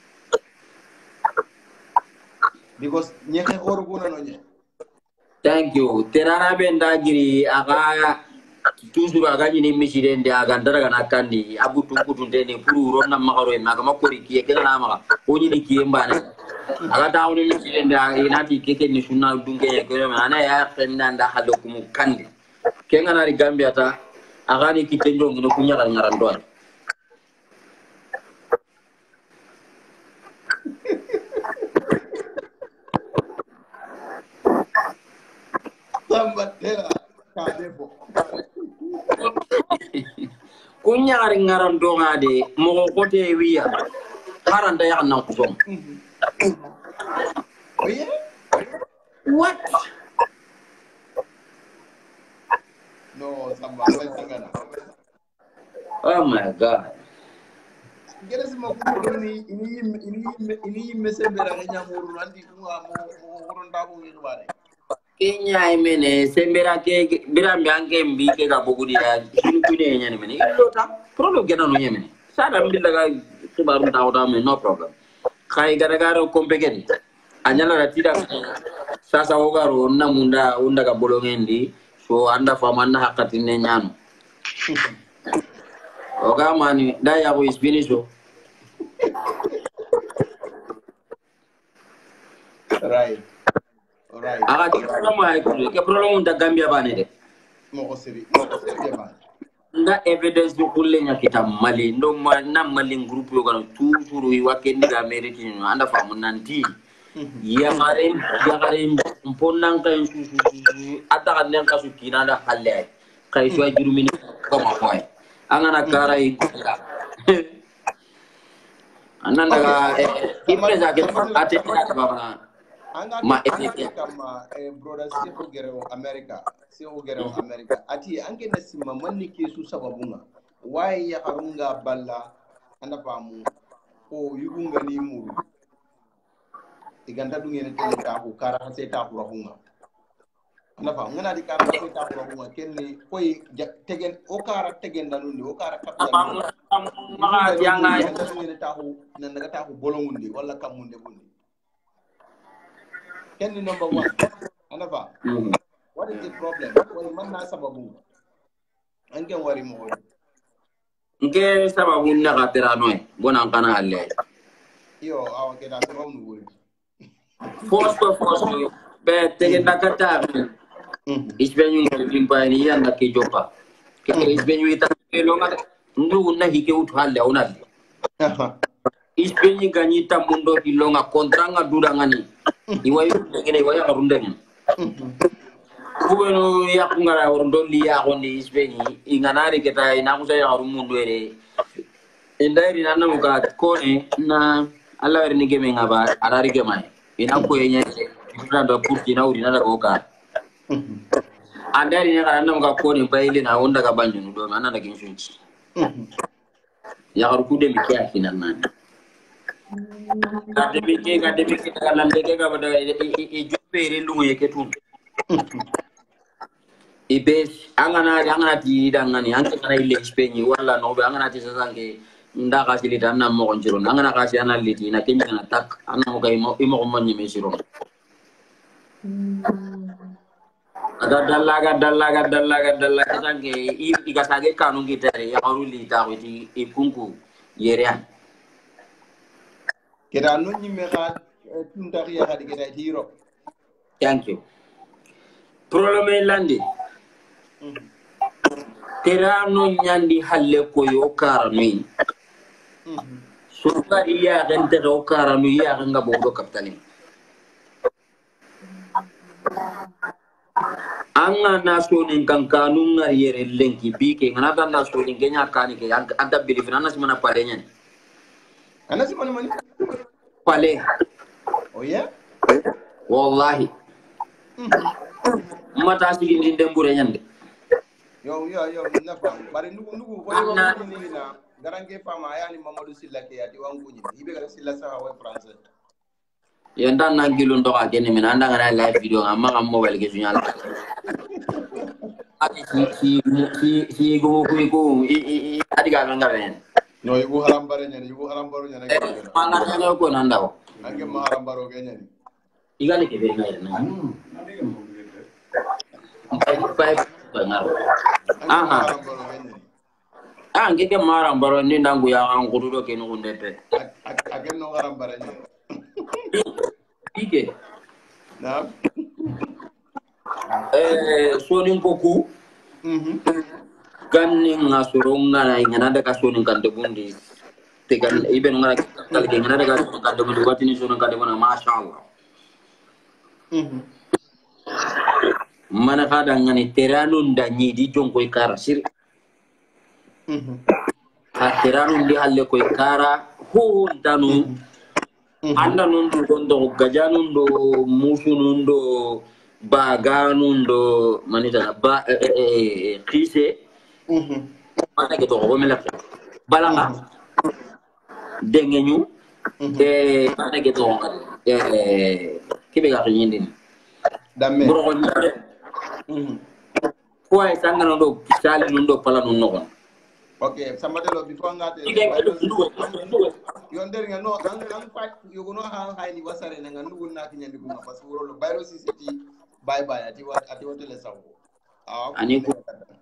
Because nyeke horo kuna no nye. Thank you. Terara benda giri aga toujours aga ni misirende aga ndara na kandi abutu kutundene puru ronna magaro e maga makori kiye kala maga oni di kiye mbane aga tawni misirende aga inati keke ni sunna dunge e gero mana ya kenna nda halo kumu kandi kenga na Gambia ta aga ni kitenjo ngino kunya kan ngarando Sambatera kadebo kunya ngaran ngade mo kote wiya haranda ya nan kusom oh yeah what no samba sangana oh my god gere sima ko ini mesembera nya muru andi ko mo horonda ko ni bare Kenya imene sembera ke birambi anke mbike ga bogudi ya kune nyane mene ilota problem gena no nyeme sada mbi daga kibaru tawda me no problem kai gara kompegeni anyala ratida sasa ogaro namunda unda ga bolongendi so anda famana hakatine nyano oga mani daya ko isbiniso right. Right. Aga ke problem da Gambia bane de. Mo seri ba. Nda evidence do kulle nya kita Mali ndo na Mali group yo kana toujours yi wakendi ga America ni anda famu nanti. Ya gare mponang kan susu ata kan ka su kina da halle. Kai so ajurumini ko ma koy. Angana kara yi kuka. Ananda ga impreza ke ate ta baba. Ma kama brother Sefo Gereo America ati ange nasima manni ke su sababunga why ya harunga balla anda pamu o yugunga ni muru iganda dungene tele ta ko kara se ta ko rahunga anda pamu ngana di kara se ta ko rahunga kenni koy tegen o kara tegen danundi o kara kapta ma yanga dungene ta ko nan daga ta ko bolongundi wala kamunde bundi Kenny number one. Anava. What is the problem? Well, man na sababu. Ange wari mo. Nge sababu na katera noy. Bona kana halle. Yo, awa keda from wuri. Force be be tegen nakata. Ispenyu limpani ya na kijopa. Ispenyu ita longa ndu na hike uthale ona. Ispenyu ganyita mundo ilonga kontranga durangani. Iwayu ngene iwaya karundeng. Kubeno ya kungara orundo liya kondi ispenyu inganari kita inakusa ya rumundu ere. Indari nana muka kone na alla weri nige mengaba arari gemai. Inakuenya ndo kurti na uri nada oka. Andari ni kana muka kone paile na onda ka banyu ndo mana na kinshunchi. Ya harukude mikia kinanani. Kademike kana ndege ka bada ijupere lungu yeketu. Ibes angana ti dangani anke kana ile spenyi wala no be angana ti sasange ndaka silita na mo konjiro angana kasi analiti na kenya na tak ana mo kay imo ko monni mesiro. Dalaga sange igasage kanu gitare ya haruli tawiti ipunku yerean. Kira no nyimme ka tuntari ya hadi kira hiro. Thank you. Problème landi. Kira no nyandi halle ko yo karami. Suka iya gente ko karami ya nga bodo kapitali. Anga nasonin kankanu ngariere lenki bike ngana nasonin kenya kani ke anta believe nana simana palenya. Anasi mani Pale. Oh ya? Wallahi. Mata sigi ndinde mbure nyande. Yo nafa bari nugu boyo ni na garange fama yani Mamadou Silla ke ati wangu ni ibe gara Silla sa wa français. Yanda nangilo ndo ka kene mina anda ngana live video amma kam mobile ke sunyala. Ati si go ati ga nganga ben. No yugo harambaro nyane manga nyane ko nandao. Ange ma harambaro ke nyane. Igale ke be ngai na. Aha. Ngeke marambaro ni ndangu ya angurudo ke ngundepe. Ake no harambaro nyane. Ike. Na. Sonin koku. Ganni ngasurunga na ingana daga sonin kante bundi. Tegan ibe ngara kali ingana daga sonin kante bundi watini sonin kante bundi mashallah. Mana kada ngani teranun da nyidi jonko ikara sir. Teranun di halle ko ikara ho tanu. Anda nundo gondo gajanundo musunundo baganundo manita ba krise. Mana gitu ko mela balanga dengenyu mana gitu kibe ga nyindin damme bro ko ay sangana do sali nundo pala nundo. Okay, somebody lo before ngate yon der nga no ang fight yugo no ha ni wasare nga ndugo na kinyandi kuma parce que lo bayro CCT bye ati wote le sawo ani ko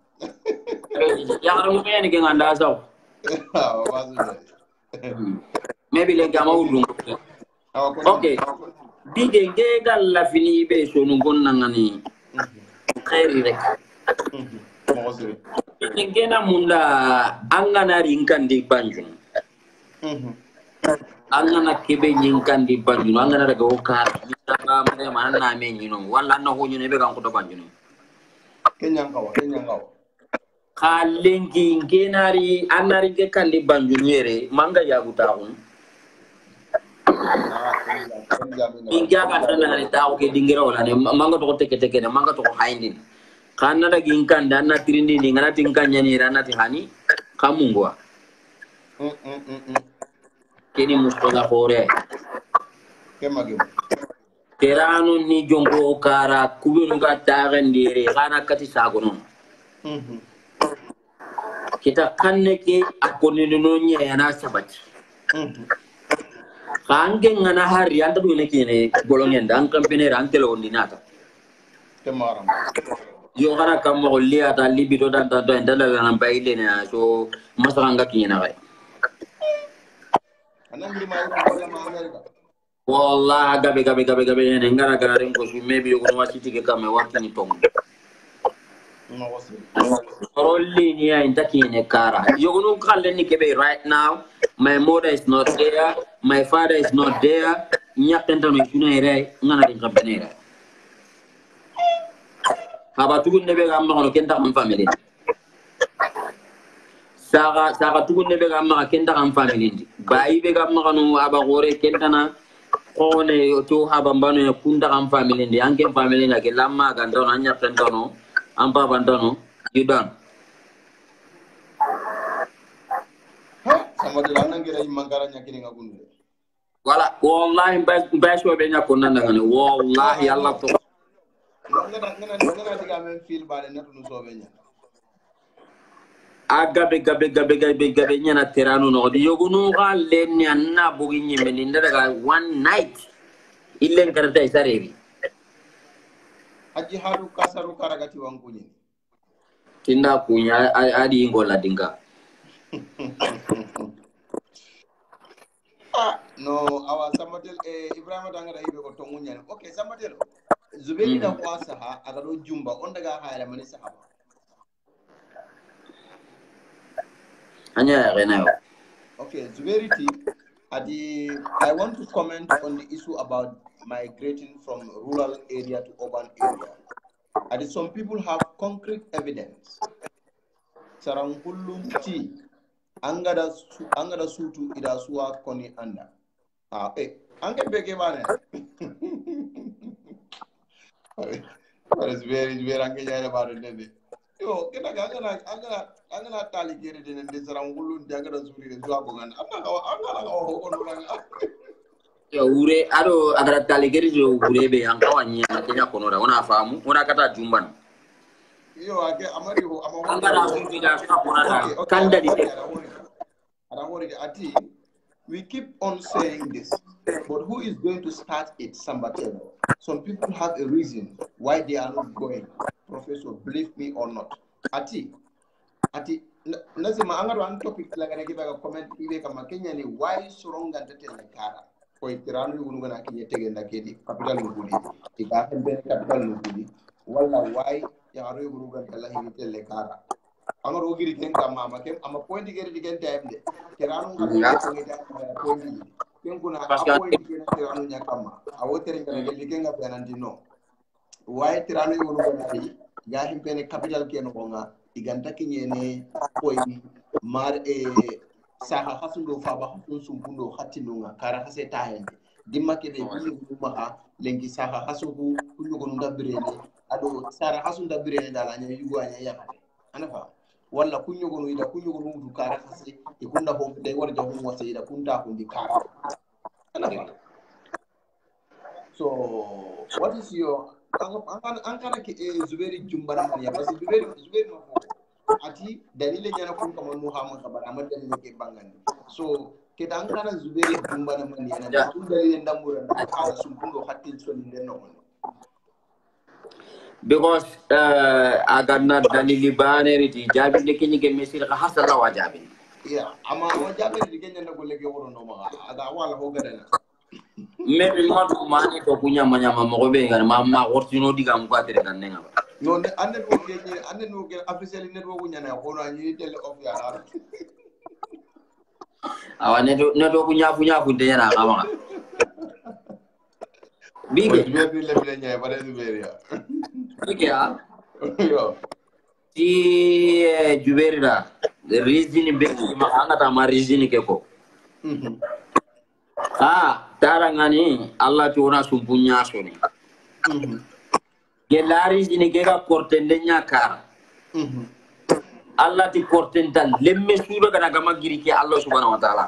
ya ro me ni nganda saw wazu maybe le gama udum. Okay bige ngegal la fini be so no gonna ngani khairi rek ngena munda angana rinkandi banjun angana kebe nyinkandi banjun angana daga okar bitaba mane manna me nyino wala no ho nyine be kan ko to banjun kenyang kawa kalengi ngenari anari ke kandi banjun yere manga ya gutahun ingya ka tana ni tawo ke dingira wala ne manga to teke ne manga to haindin kana da ginkan dan na tirindi ni ngana tingkanya ni rana tihani kamungwa kini mustola kore kemage teranu ni jongo kara kubinu ga tagendire kana kati sagono kita kanne ke akoni no nya yana sabati kange ngana hari anda bu ne kine bolongen dan kampene rantelo ondinata kemaram yo kana kamo liya ta libido dan ta ndala na baile na so masanga kina kai anan di mai ko la Amerika wallahi gabe ne ngara ringo su maybe yo ko wasiti ke kame wakti ni tong Only near in Taki Kara. You know, Kebe right now. My mother is not there. My father is not there. Nyakentano Junere, Nana in Campanera. Habatu never got no Kentan family. Saga tu never got no Kentan family. By Vegamano Abagore Kentana. One to have a bano Kunta family, the Anke family like Lama, Gandon, Anya Pentano, Ampa Bandano. You done. Somebody run get a Mangaranya killing a wound. Wala, wallahi best way benya kunanda ngani. Wallahi Allah to. Ngana feel bad enough to so benya. Agabe gabe nyana terano no. Di yogunu ga lenya na bugi nyemelinda daga one night. Ilen karata isareri. Aji haru kasaru karagati wangunyi. Tinda punya adi ingola dinga. No, our somebody Ibrahim Dangara Ibe ko tongunya. Okay, somebody Zuberi da kwasa ha agado jumba on daga haira mani sahaba. Anya renayo. Okay, Zuberi T, I want to comment on the issue about migrating from rural area to urban area. Some people have concrete evidence. Sarangulum T, angada sutu idasua koni anda. Ange bege bane. But it's very ange jaya about it. Yo, angana tali gere de sarangulum jangada suri de zua bongan. Angala ho Ya ure ado agara taligeri jo ure be yang kawanya Kenya konora ona famu ona kata jumban. Yo age amari ho Angara suntiga konora kanda di ati we keep on saying this, but who is going to start it? Sambatelo. Some people have a reason why they are not going. Professor, believe me or not. Ati lazima angaro an topic laga ngiba ga comment ibe kama Kenya ni why soronga tetele kara. Ko itiranu yunu gana Kenya tegenda kedi capital ngudi. Tiga hembe capital ngudi. Wala why ya aro yunu gana lahi tetele kara. Angaro giri ken kama makem ama point giri digen time tiranu ngalo ko ngida point ken kuna point digen tiranu nyakama awotere ngana digen ngaba nandino. Why tiranu yunu gana hi ga hembe capital ken ngonga iganta kinyene koy mar saha hasundo faba hasun sumbundo hatinunga kara hase tahende dimma kebe bili maha lengi saha hasubu kunyugo nda birene ado sara hasunda birene dala nya yugo anya yakade anafa walla kunyugo no ida kunyugo no mudu kara hase ikunda ho de warja ho wase ida kunta ko ndi kara anafa. So what is your angkana ke Zuberi jumbana ya basi Zuberi mako ati dalile nyana kun kama Muhammad kabara amad dalile ke bangani so ke angkana Zuberi jumbana man yana kun dalile ndambura ala sumpundo hatin so ni no because aganna dalili baneri ti jabi de kenyi ke mesil ka hasala wajabi ya ama wajabi de kenya na golle ke woro no ma ada wala ho gadana maybe madu mani to kunya manyama mo be ngar mama wortino diga mu kadere kan nenga no ande no ke officially network nyana ko na ni tele of ya awa neto kunya de yana kama bige le bile nyaya pada Zuberi ya bige ya yo ti Zuberi da reason be ma anga ta ma reason ke ko tarangani Allah tuona sumpunya soni gelari jini gega kortende nyakar Allah ti kortenda lemme sudo kana gama giri ke Allah subhanahu wa ta'ala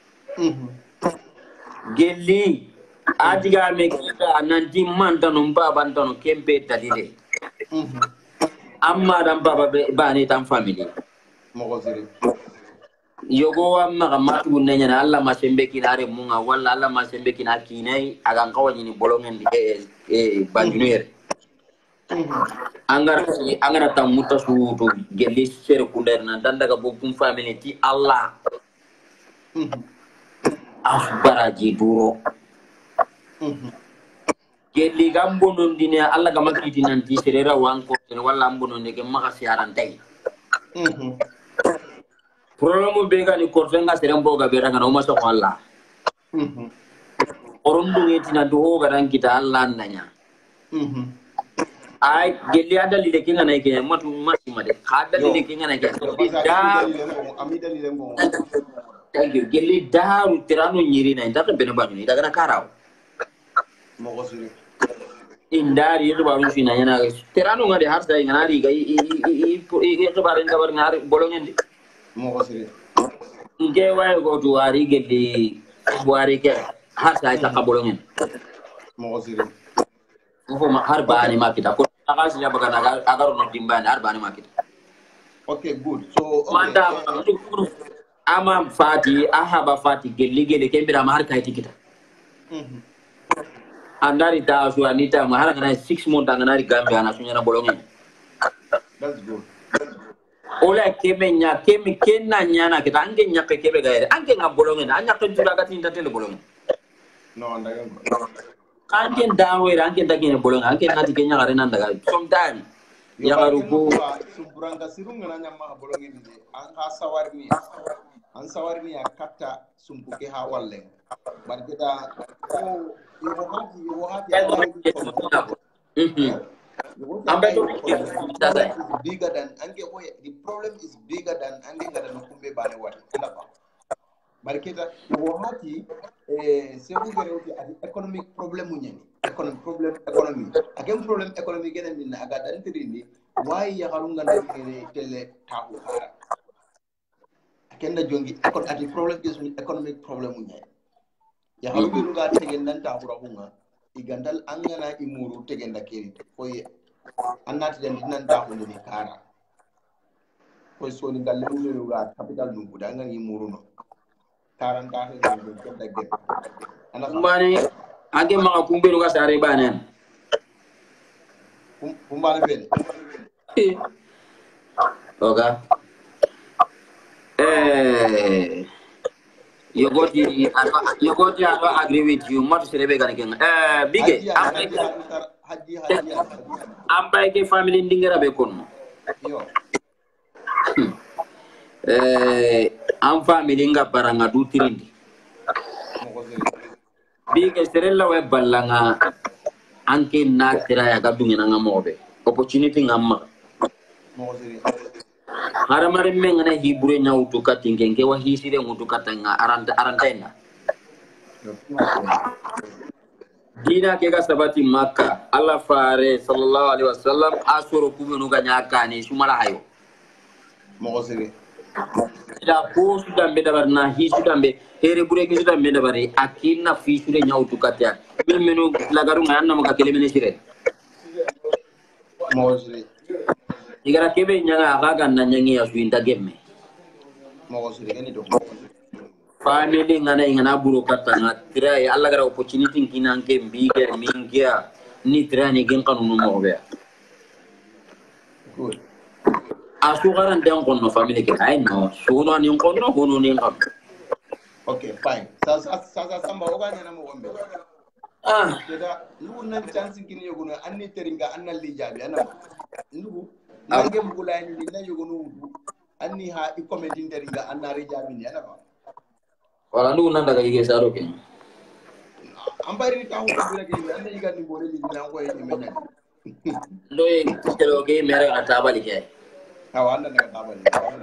gelli adiga me kita nanti mantano baba ntano kempe dalile amma dan baba bani tan family mo gozeri yogo amma matu nenya Allah masembe kinare munga wala Allah masembe kinai agan kawani ni bolongen banjunere angara ta muta su to gelle sere kunder na dandaga bopum family ti Allah akhbara jiduro gelli gambonon dinia alla gama kiti nanti serera wanko wala ambonon ne ke maka siarantay problème be ga ni korfenga serembo ga bera kana uma so wala orundu ngetina do ga ran kita alla nanya ay gelli adali de kinga na ke matu masima de adali de kinga na ke ami dalile mo thank you gelli daru tirano nyiri na ndaka bene banyu ni daga na karao mo ko siri indari itu baru sih nanya nanya tirano ngade harus dari ngari ga itu baru ngabar ngari bolongen di mo ko siri nge way go to ari gelli buari ke harus dari tak bolongen mo ko siri ko ma har bani makita ko akas ya bagan agar no dimban har bani makita okay good so manda ama fati ahaba fati gelli kembira ma har kai tikita andari ta su anita ma har kana 6 months ngana Gambia na sunya na bolongen that's good ola kemenya kenna nyana kita ange nyake kebe gaere ange ngabolongen anya to jura ka tinta tele bolongen no ndaga ange dawe ange ndagene bolongen ange ngati kenya gare nan daga sometime ya garuko suburanga sirunga na nyama bolongen ni an ka sawarni akata sumpuke hawalle barketa ko yo hati bigger than the problem is bigger than ngada no kumbe bane wat ndaba barketa yo hati sebu gerewti adi economic problem nyani economy again problem economy gene min aga dan tirindi why ya harunga ndene tele tabu hara kenda jongi adi problem is economic problem nyani ya harunga ruga tegen dan tabu rahunga igandal angana imuru tegenda keri koy annati den nan tabu ni kara koy so ni galle mu ruga capital nu buda ngani imuru no karan ka he ni kenda ge mbani age ma kumbe ruga sare banen kumbane bele oga Yogoti I agree with you. Much serebe gani kenga. Bige. Ampai ke family ndingera be kono. Yo. Am family nga baranga du tirindi. Bige serella we ballanga anke na tira ya gadunga nga mobe. Opportunity ngamma. Haramare mengana hibure nya utuka tingenge wa hisire ngutuka tanga arantena dina ke ga sabati makka Allah fare sallallahu alaihi wasallam asoro kumenu ga nyaka ni sumala hayo mo sire ida ko sudah beda barna hi sudah be here bure ke sudah beda bari akina fi sure nya utuka ta menu lagaru ngana maka kelemene sire mo sire igara kebe nyanga aga na nyangi ya suinda gemme mo sire gani do family ngana buru katanga tira ya Allah gara opportunity kinanke mbiger mingia ni tira ni gen kanu mo be good asu garan den konno family ke ay no suno ni konno hono ni ngam okay fine sa samba o ganya na mo gombe keda lu nan chance kini yogono anni teringa annal jabi anam ndugu nange mugula ni na yogono anni ha I comment teringa annari jabi ni anaba wala ndugu nan daga yige saro ke ambari ni tawu ko bira ke anni yiga ni bore li na ko ni menya ndoye kelo ke mere na tabali ke wanda daga tabali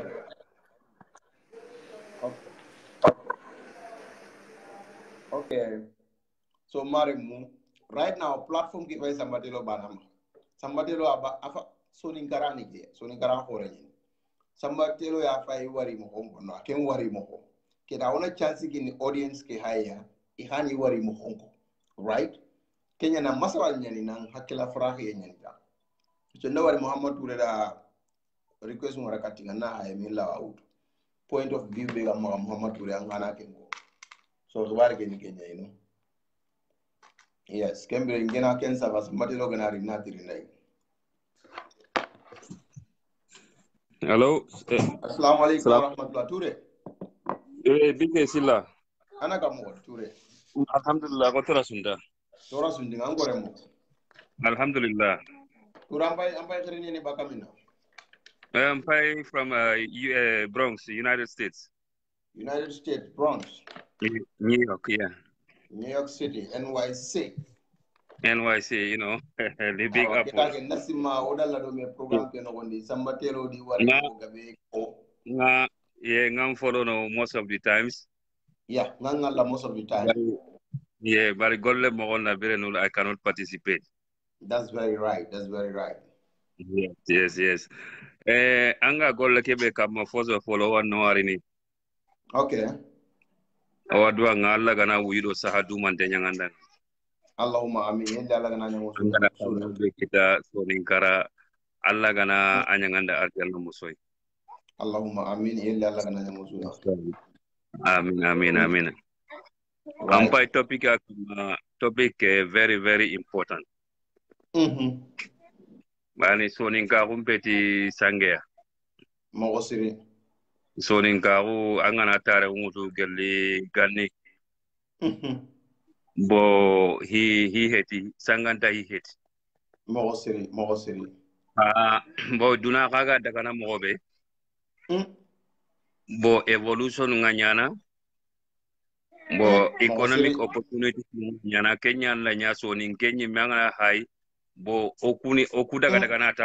okay so maremu right now platform ki fay sambatelo banam sambatelo aba afa soni garani je soni garan hore ni sambatelo ya fay wari mo hongo no ken wari mo ko ke da wona chance ki ni audience ke haya I hani wari mo hongo right kenya na masawal nyani nan hakila farahi nyani da so no wari Muhammad Touré da request mo rakati ngana hay min la out point of view be ga Muhammad Touré ngana kengo so wari ke ni kenya you know yes kembe ngena kensa bas matelo gana ri natiri nay hello assalamu alaikum warahmatullahi Touré bige sila ana ga mo Touré alhamdulillah ko tara sunda tora sundinga angore mo Alhamdulillah. tura ampai krini ni bakamina I'm from Bronx, United States. United States Bronx New York, yeah. New York City NYC NYC, the Big Apple. Kita nasima odala do me program ke no gondi sambatelo di wari Nga, ko gabe ko ngam follow no most of the times. yeah ngangala most of the time But golle mo on I cannot participate. that's very right Yes. Anga golle kebe kam foso follow no arini. okay Awadwa ngalla gana wido sahadu mantenyanganda. Allahumma amin yalla Allah gana nyango Angana suna kamu kita soninkara Allah gana anyanganda arjal musoy. Allahumma amin yalla Allah gana nyango suna Amin. right. Ampai topic very very important. Bani soninka kumpeti sangea. Mo siri Soninka ku angana tare ngutu gelli ganni. Bo he heti sanganta he heti. mo siri Bo duna kaga dakana mogobe. Bo evolution nganyana. Bo economic opportunity nyana Kenya la nya sonin Kenya manga hai bo okuda daganata.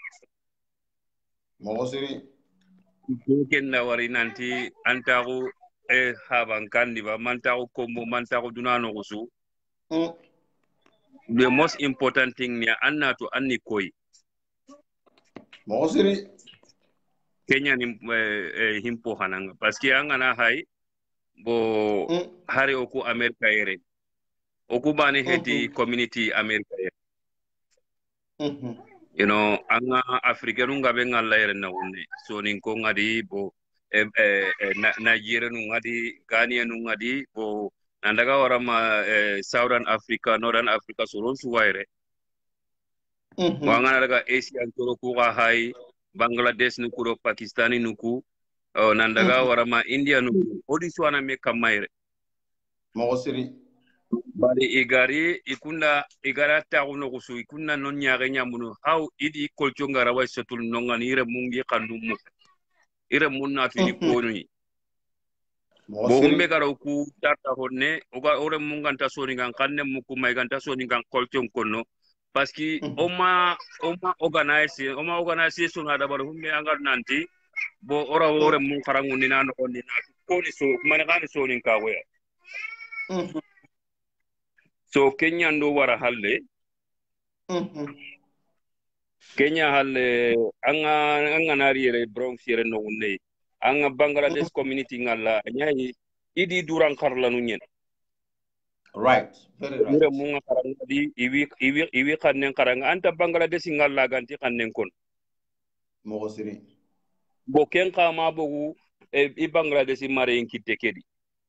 mo siri Ken na wari nanti antaru haban kandi ba mantaru kombo mantaru dunano kusu. The most important thing ni anna to anni koi. mo siri Kenya ni himpo hananga paski angana hai bo hari oku America ere. Oku bani heti community America ere. Anga African nga benga laire na unne so ninko ngadi bo Nigeria ngadi Ghana ngadi bo nandaga warama Southern Africa Northern Africa so ron suwaire wanga daga Asia toro kuga hai Bangladesh nuku Pakistani nuku nandaga warama India nuku odi suana me kamaire mo siri bari igara taguno kusu ikunda non nyaage nyamunu how idi kolchonga rawa setul nongani ire mungi kandumu ire munna fini koni bo humbe garo ku tata honne oga ore munganta soni ngan kanne muku mai ganta soni ngan kolchon konno paski oma organization ada bar humbe angar nanti bo ore mun karangu ni nan onni na koni so man gani soni kawe so Kenya ndo wara halle Kenya halle anga nariere Bronx yere no unne anga Bangladesh community ngalla nyaayi idi duran karla nu nyen right very right ire munga karanga di iwi kannen karanga anta Bangladesh ngalla ganti kannen kon mo siri bo ken kama bogu i Bangladesh mare en kitte kedi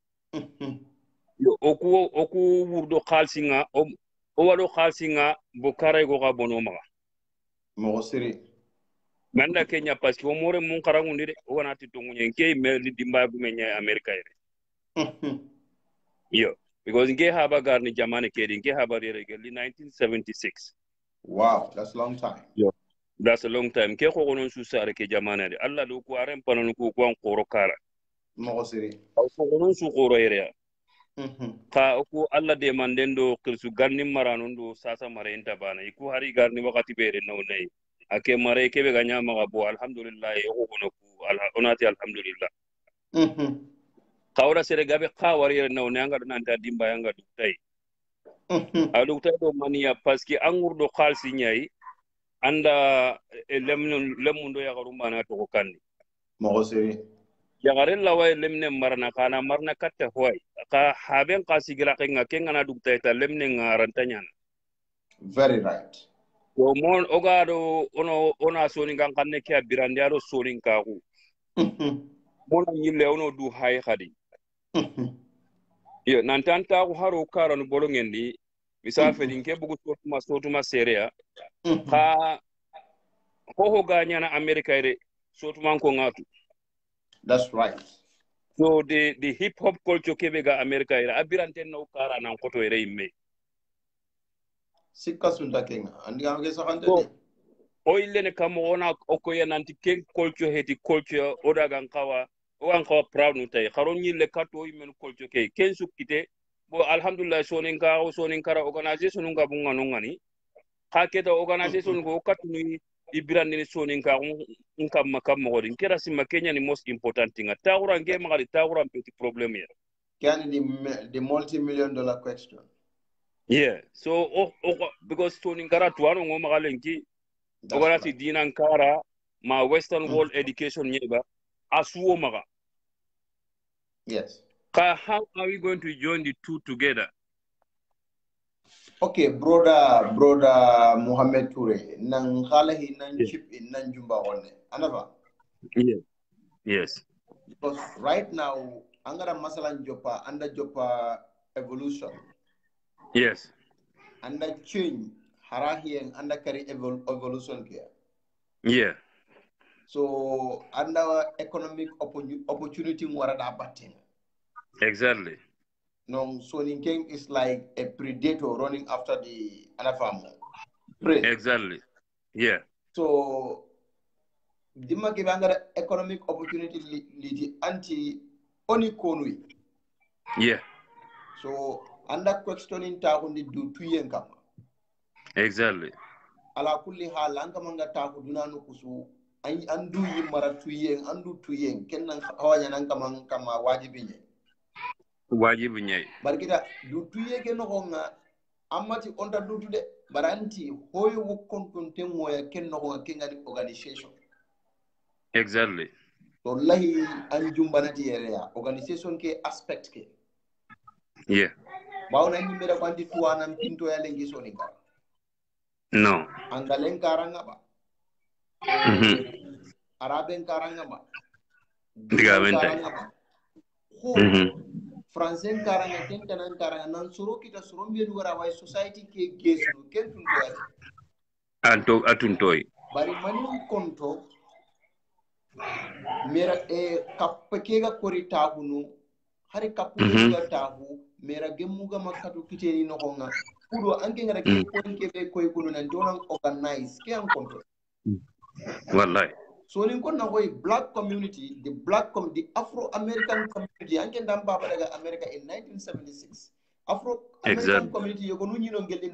oku wurdo khalsinga o wado khalsinga bo kare go ga bono maga mo siri manda Kenya paski o more mun karangu ndire o wana titongu nyenke me dimba bu menya America ire yo because nge haba garni jamane kedi nge haba rere gelli 1976 wow that's long time yo that's a long time ke ko gonon su sare ke jamane de Allah do ko aren panon ko ko qoro kara mo siri ko gonon su qoro ere ka ko Allah de mandendo kirsu garni maranon do sasa mare enta bana iku hari garni wakati bere no nei ake mare kebe ganya maga bo alhamdulillah ko gono ku onati alhamdulillah kawra sere gabe kawari no ne anga nanta dimba yanga duktai duktai do mania paski angurdo khalsi nyai anda lemundo ya garuma na to kandi mo siri ya garella way lemne marna kana marna katta hoy ka haben qasigira kenga kenga na duktai ta lemne ngarantanya very right o mon ogado ona soni ngan kanne ke birande ado soni nkaku mona yille ono du hay khadi yo nantanta ko haro karanu bolongendi misafe dinke bugu sotuma seria ka ho ganya na America ire sotuma ko ngatu that's right so the hip hop culture kebe ga America ire abirante no kara nan koto ire imme sikka sunta kenga andi ga ke sakante so de o illene kam ona okoya nanti ken culture heti culture oda gan kawa o an kawa proud no tay kharo nyille kato yimen culture ke ken sukkite bo alhamdulillah sonin kara organization nga bunga no ngani ka keta organization ko katuni ibirande ni sonin ka kam mo godin kera sima Kenya ni most important thing tawra nge magali tawra petit problem ya can the multi-million dollar question. yeah so because sonin kara tuano ngo magalenki oganasi dinan kara ma western world education nyeba asuwo maga Yes. How are we going to join the two together? Okay, brother Mohamed Toure, nang khalahi nang chip in nang jumba one. Anava. Yes. Because right now, angara masalan jopa under jopa evolution. Yes. Under change, harahi and under carry evolution here. Yeah. So under economic opportunity warada batting. Exactly. No, Sonin King is like a predator running after the anafamu. Exactly. Yeah. So Dima Givanga economic opportunity lidi anti oni konui. Yeah. So under questioning ta undi do 2 yen kama. Exactly. Ala kulli hal anga manga ta dunanu kusu andu yimara 2 yen andu 2 yen kennan hawanya nan kama wajibi ne. Wajibi nyai. Barkita du 2 yen ke no honga amati onda du de baranti hoyo wukontun tengoya ken no honga kengani organization. Exactly. So lahi anjumbanati area organization ke aspect ke. Yeah. Bauna ni mera kwandi tuana mpinto ya lengi soninga. No. Angalen karanga ba. Araben karanga ba. Digamente. Ho Francais karanga kenta nan karanga nan suro kita suro mbienu wara way society ke gesu ken tunto ya. Atuntoi. Bari mani konto mera kapakega kori tahunu hari kapuga tahu mera gemuga makatu kiteni no honga puro anke ngara ke point ke be koy kuno nan donan organize ke an konto Wallahi so nin kon na koy black community the Afro American community anke ndam baba daga America in 1976 Afro American community yogo nu nyino gelli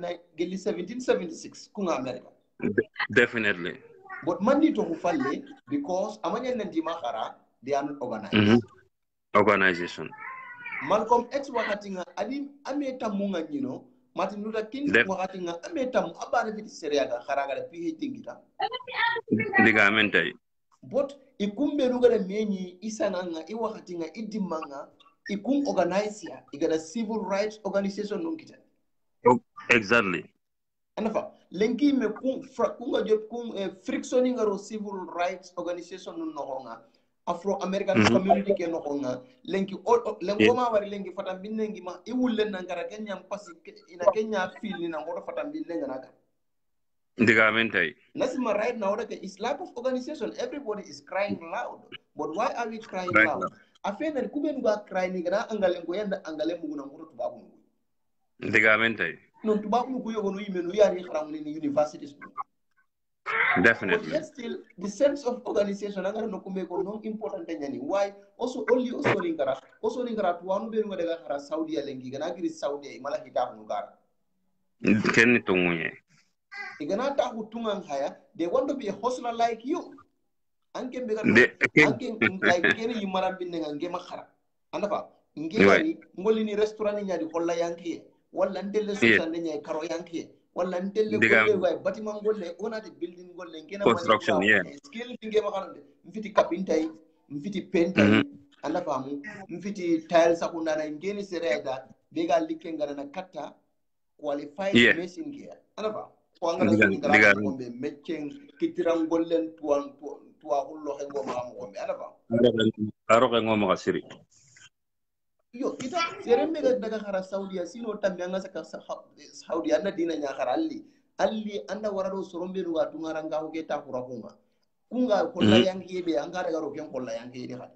1776 kunga America definitely. But mandi to hufalle because amanya nandi makara they are not organized. Organization. Malcolm X wakati nga adi ameta munga nyino Martin Luther King wakati nga ameta mu abana viti seriaga kharaga da PhD kita. Digamente. But ikumbe ruga da menyi isanga nga I wakati nga idimanga ikum organize ya igada civil rights organization nungita. Exactly. Anafa lengi me kunga job friction ngaro civil rights organization no honga Afro American community ke no honga lengi lengo ma wari lengi fatam binnengi ma iwulle nangara Kenya pasi ina Kenya feel ni ngoro fatam binnenga naka Digamente. Nasima right now that is lack of organization. Everybody is crying loud. But why are we crying loud? Afena kuben gwa crying ngana angale ngoyanda angale muguna ngoro tubabu. Digamente. No tubabu kuyo gono imenu yari kharamu ni universities. Definitely. But yet still the sense of organization angara no kumeko no important nyani. Why? Also lingara tuwanu be ngada khara Saudi alengi gana giri Saudi mala hita ngara. Kenni tungunye. Iganata hutungang haya, they want to be a hustler like you. Anke like kene yimara binne nge makara. Andafa ngeli ngoli ni restaurant nya di holla yanki wala ndelle susande nya karo yanki wala ndelle golle way bâtiment golle ona di building golle ngena construction skill nge makara mfiti carpenter mfiti painter andafa mu mfiti tiles akunda na ngeni sereda bega like ngana na kata qualified machine gear andafa Kwangala suni ngara ngombe mecheng kitiram gollen tuwa hullo hengo ma ngombe adaba aroke ngoma kasiri yo kita serembe daga khara Saudi sino tambe anga saka Saudi anda dina nya khara alli anda warado sorombe ruwa tungara nga ho keta kunga kolla yangi be anga daga ro ken kolla yangi de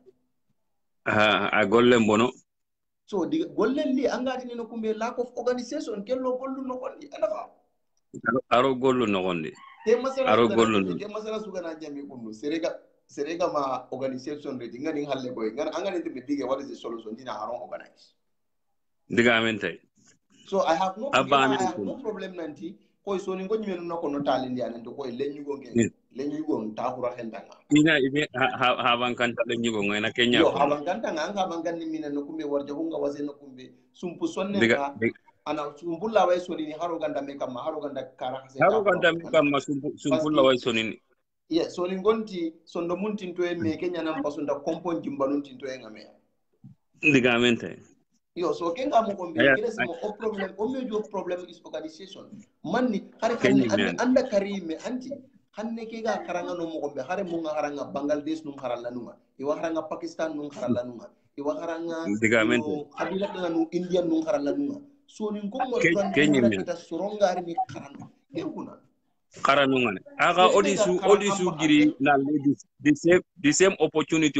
a gollen bono so di gollen li anga dina no kumbe lack of organization kello gollu no kolli adaba aro gollu no gonde ke masala aro suga gollu na no ke masala suga na jami kundu serega ma organization rate ngani halle boy ngani angani to bige what is the solution dina haron organize diga mente so I have no aba I amin have no problem nanti koy so ni ngoni men nako no tali ndi anen to koy lenyu go ngen lenyu go taakura hendanga ina ibe ha ban kan tale nyugo ngena kenya yo ko habanganta nga anga bangani mina no kumbe warja hunga wase no kumbe sumpu sonne diga nga ana sumbulla way so ni haro ganda me kam haro ganda kara hase haro ta kan mi kam sumpulla way sonin yeah so ni gonti sondo muntin to me kenya nam pasunda kompon jimbanun tin to e ngame diga mente yo so kenga mo kombe aya kire mo o problem o mejo problem is organization manni hari kenyi hanni men anda karime anti hanne ke ga karanga no mo kombe hare mo nga haranga bangladesh num haralla numa iwa haranga pakistan num haralla numa iwa haranga diga mente kabila nganu india num haralla numa so ni ngom duran kenyi dina men kita sorongari ni karanga kenkuna karanu ngane aga serebe ga karan odisu amma giri na ladies the same opportunity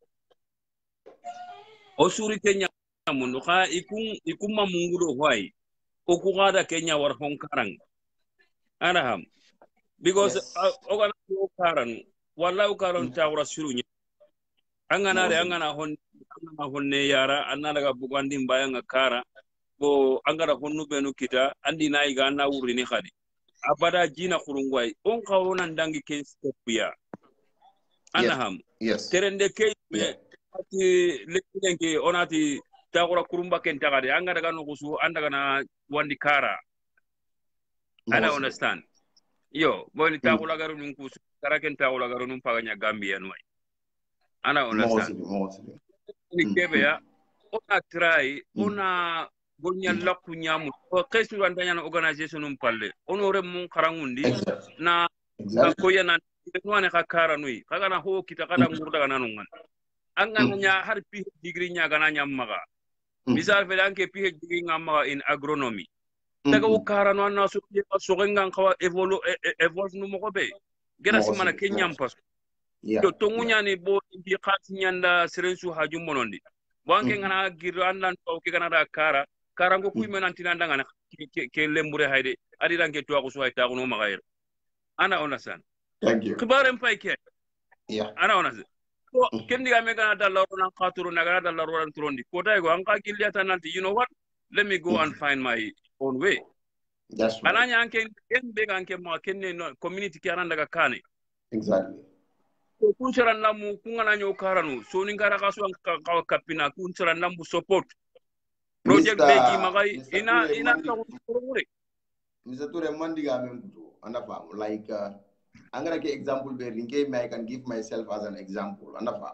o suri kenya mundu ka ikun ma mungudo hoy o ku gada kenya war hon karang anaham because yes ogana o karan wallahi karan tawra suru angana honne yara anna daga bugandi mbayanga kara bo angara honnu benu kita andi na iga na wurini khadi abada jina khurungwai on kawona ndangi ken stopia anaham yes terende ke yeah ati lekenke onati tagora kurumba ken tagade anga daga no kusu andaga na wandi kara ana understand yo boni tagula garu nun kusu karaken tagula garu nun paganya gambia noy ana understand ni kebe ya ona try ona gonya lakku nyamu o kesu andanya na organization um palle onore mun karangundi na ko yana nwane ka kara nui kaga na ho kita kada ngurda kana nungan angana nya har degree nya gana nya maga misal fe danke degree ngama in agronomy daga o kara no na so ngan kawa evolve no mo be gena simana kenyam pas to ngunya ni bo di khati nyanda serensu haju monondi wanke ngana giru andan to ke kana da kara ngo kuy menantina ndanga na ke lembure hayde adi danke to ko so hay ta ko no maga ana onasan thank you kibarem pay ke yeah ana onasan so kendi ga me gana dalla ron qaturu na gana dalla ron turondi ko tay go an ka killiyata nanti you know what let me go and find my own way that's right ananya anke en be ganke mo kenne no community ki ananda ga kane exactly ko kun saran namu kun ngana nyo karanu so ni ngara ka so ka kapina kun saran namu support project beji magai ina ta ko mure Mr. Ture mandiga men kutu anafa like I'm gonna give example where I can give myself as an example. Anafa.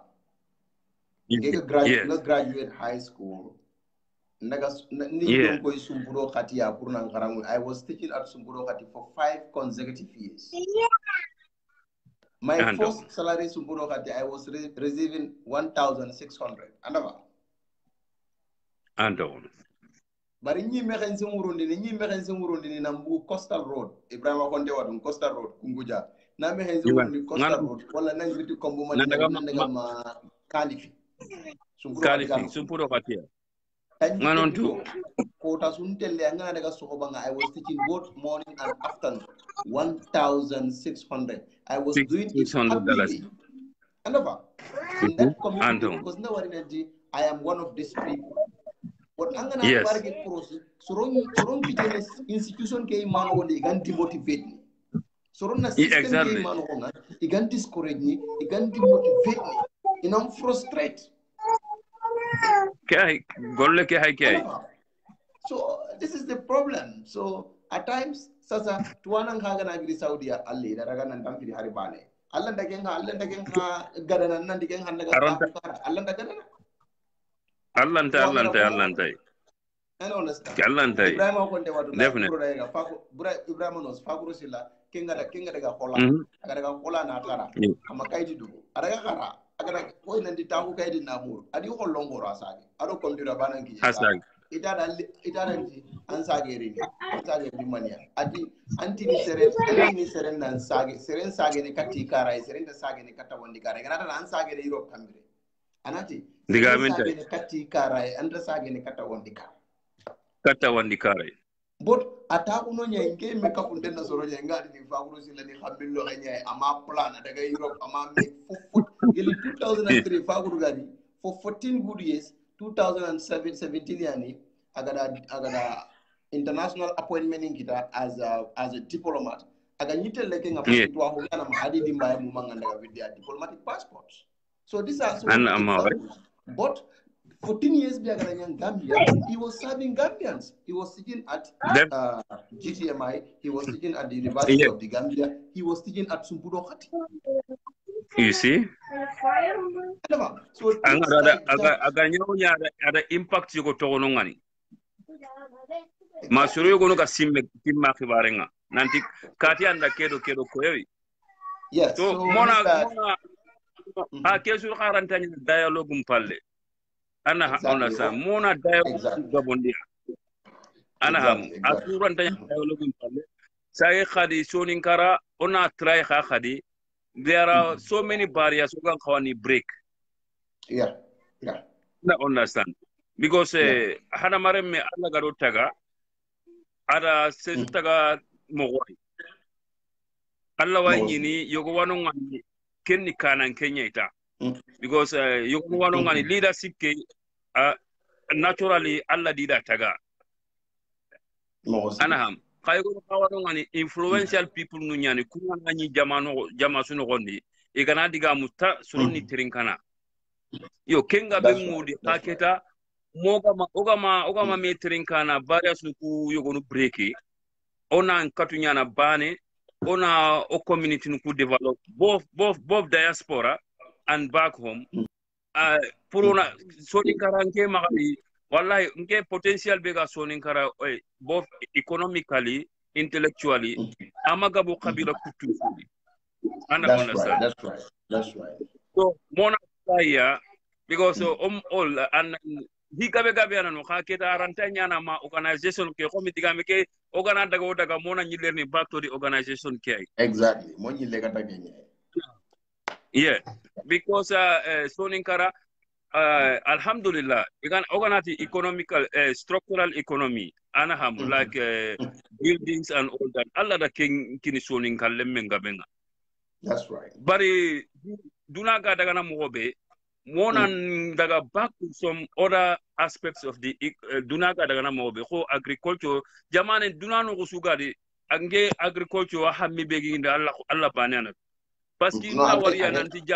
Graduate high school. I was teaching at Sumburo Khati for 5 consecutive years. My first salary Sumburo Khati, I was receiving 1,600. Anafa. Bari ñi mexen ci murundi ni nambu Coastal Road Ibrahima Konte wadum Coastal Road Kunguja na mexen ci murundi Coastal Road wala nang riti kombu man ndaga ma kalifi sumpuro katia nganon tu ko ta sun telle ngana daga sohoba nga I was teaching both morning and afternoon 1,600 I was doing it $600 andaba in that community because nobody I am one of these people. But angana market process soron kitene institution ke imano wonde igan demotivate ni soron na system ke imano wonga igan discourage ni igan demotivate ni inam frustrate kai golle ke hay kai so this is the problem so at times sasa tuwana ngaga na gidi Saudi alle daga nan dam fidi haribane alla ndage nga gadana nan dige nga daga alla daga na Allante. I understand. Allante. Ibrahima Konte wadu definitely. Ibrahima nos fakuru sila kenga daga hola. Aga daga hola na kara. Ama kaiti dugu. Adaga kara. Aga ko nandi taku kaiti namur. Adi ko longoro asagi. Ado kondira bana ngi. Asagi. Itada ndi ansage rini. Ansage di mania. Adi anti ni seren nan sage. Seren sage ne kati kara. Seren da sage ne kata wandi kara. Ngana da ansage de Europe kambire. Anati digamente kati karai anda sage ne kata wandi kara kata wandi kare But atakuno nya inge make up undena soro nya ngadi ni fakuru sila ni khambillo nya ama plan daga Europe ama make for yeli 2003 fakuru gadi for 14 good years 2007 17 yani agada international appointment in kita as a diplomat aga nyitel leke nga parce to ho yana ma hadi dimba mu manganda ga with their diplomatic passports. So these are so but 14 years back in Gambia, he was serving Gambians. He was teaching at GTMI. He was teaching at the University of the Gambia. He was teaching at Sumbudo Khati. You see? So ada impact yuko tokono ngani. Masuru yuko nuka simma khibarenga. Nanti kati anda kedo koyewi. Yes. So mona kesu karantanya dialogue mpalle. Ana understand mona dialogue gabondia ana ham asuran tanya dialogue mpalle sai khadi soninkara ona try khadi there are so many barriers ugan khawani break na understand because hana maremme alla garo taga ada sesu taga mogoi alla wanyini yogo wano ngani kenni kanan kenya ita because you want to leadership ke naturally alla dida taga anaham kayo kawano ngani influential people nu nyani kuma ngani jama suno gondi e kana diga mutta suroni trinkana yo kenga be ngudi haketa ogama me trinkana various ku yogonu breaki ona katunya na bane ona o community nu ku develop both diaspora and back home puruna soninkara nke magali wallahi nke potential bega soninkara both economically intellectually amagabu kabila kutu that's right so mona saya because all and he gabe anano khaketa arantanya na ma organization ke committee ke daga mona nyilerni back to the organization ke exactly mo nyile kata kenya. Yeah, because Soninkara, alhamdulillah, igan organize economical, structural economy, anaham like buildings and all that. Allah da king kini Soninkara lemmenga benga. That's right. Bari dunaga daga na mugobe, monan daga back to some other aspects of the dunaga daga na mugobe. Ko agriculture, jamane dunano kusugadi, ange agriculture hammi begi inda Allah banana. Parce que na wariya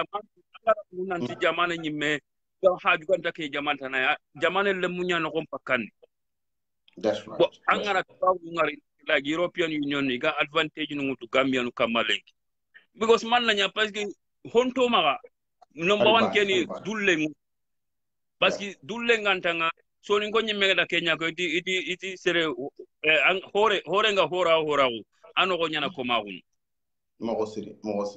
nanti jamana nyimme ko haju ganta ke jamana tanaya jamana le munya no kompakani. That's right. Bo angara tawu ngari like European Union ni ga advantage no to Gambia no kamalenki. Because man nanya parce que honto maga number 1 keni dulle mu. Parce que dulle ngantanga so ni ko nyimme da Kenya ko iti sere hore nga hora ano ko nyana ko magun. Mogosiri.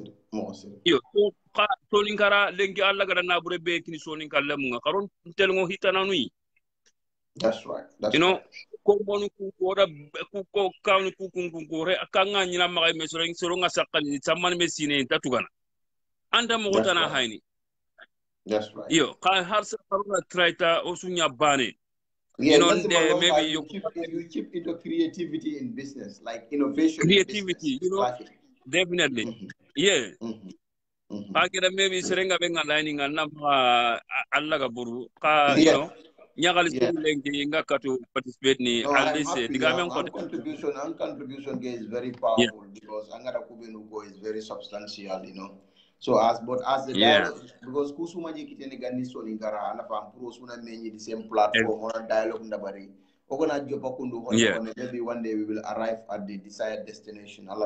Yo so ninkara lengi alla gada na bure be kini so ninkala munga karon telngo hitana nui. That's right. Ko bonu ku ora ku ko kaunu ku re akanga nyina magay mesoro soro nga sakani samman mesine tatugana. Anda mo gotana hayni. That's right. Yo ka har sa karuna traita osunya bane. Yeah, maybe you keep into creativity in business, like innovation. Creativity, definitely. Yeah. Akira maybe serenga benga lining and Allah gaburu ka nyagali lengi ngakatu participate ni at least contribution is very powerful because angara kubenugo is very substantial, So as the dialogue, because kusuma jikiteni gani so lingara ana fam pro suna menyi the same platform or dialogue ndabari. Ogona jopa kundu maybe one day we will arrive at the desired destination. Allah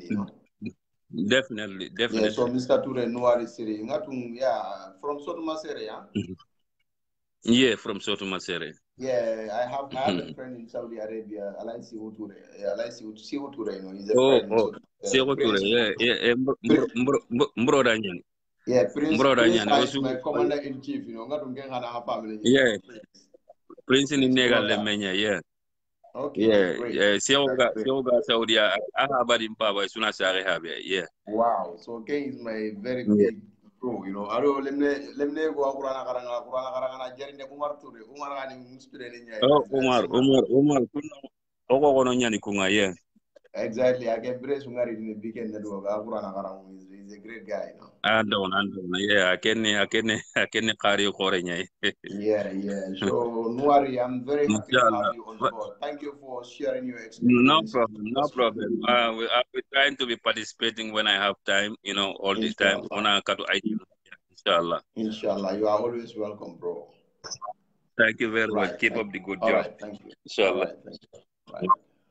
Definitely. Yeah, so Mr. Ture Nuari Siri, from Sotumasere, Yeah, from Sotumasere. Yeah, I have a friend in Saudi Arabia, Alai Sihu Ture. He's a friend. Sihu Ture, yeah, Mbrodanyan. Yeah, Prince is my commander-in-chief, family. Yeah, Prince in Nega Lemenya, yeah. Okay. Sioga Saudi Ahabadi Mpaba Sunasare Habe, yeah. Wow. So Ken is my very big pro, I don't lemne go Kurana Jerine Umar Ture, Umar and Umar. Oko kono nyani kunga yeah. Exactly. I can brace Ungari in the weekend network. He's a great guy, you know. Andon. Yeah, akene kari kore nyai. Yeah. So Nuari, I'm very happy to have Inshallah. you on board. Thank you for sharing your No experiences. problem. I'll be trying to be participating when I have time, all the time. Inshallah. Inshallah. Inshallah. You are always welcome, bro. Thank you very much. Right. Keep up the good All job. right. Thank you. Inshallah. All right. Thank you. Right.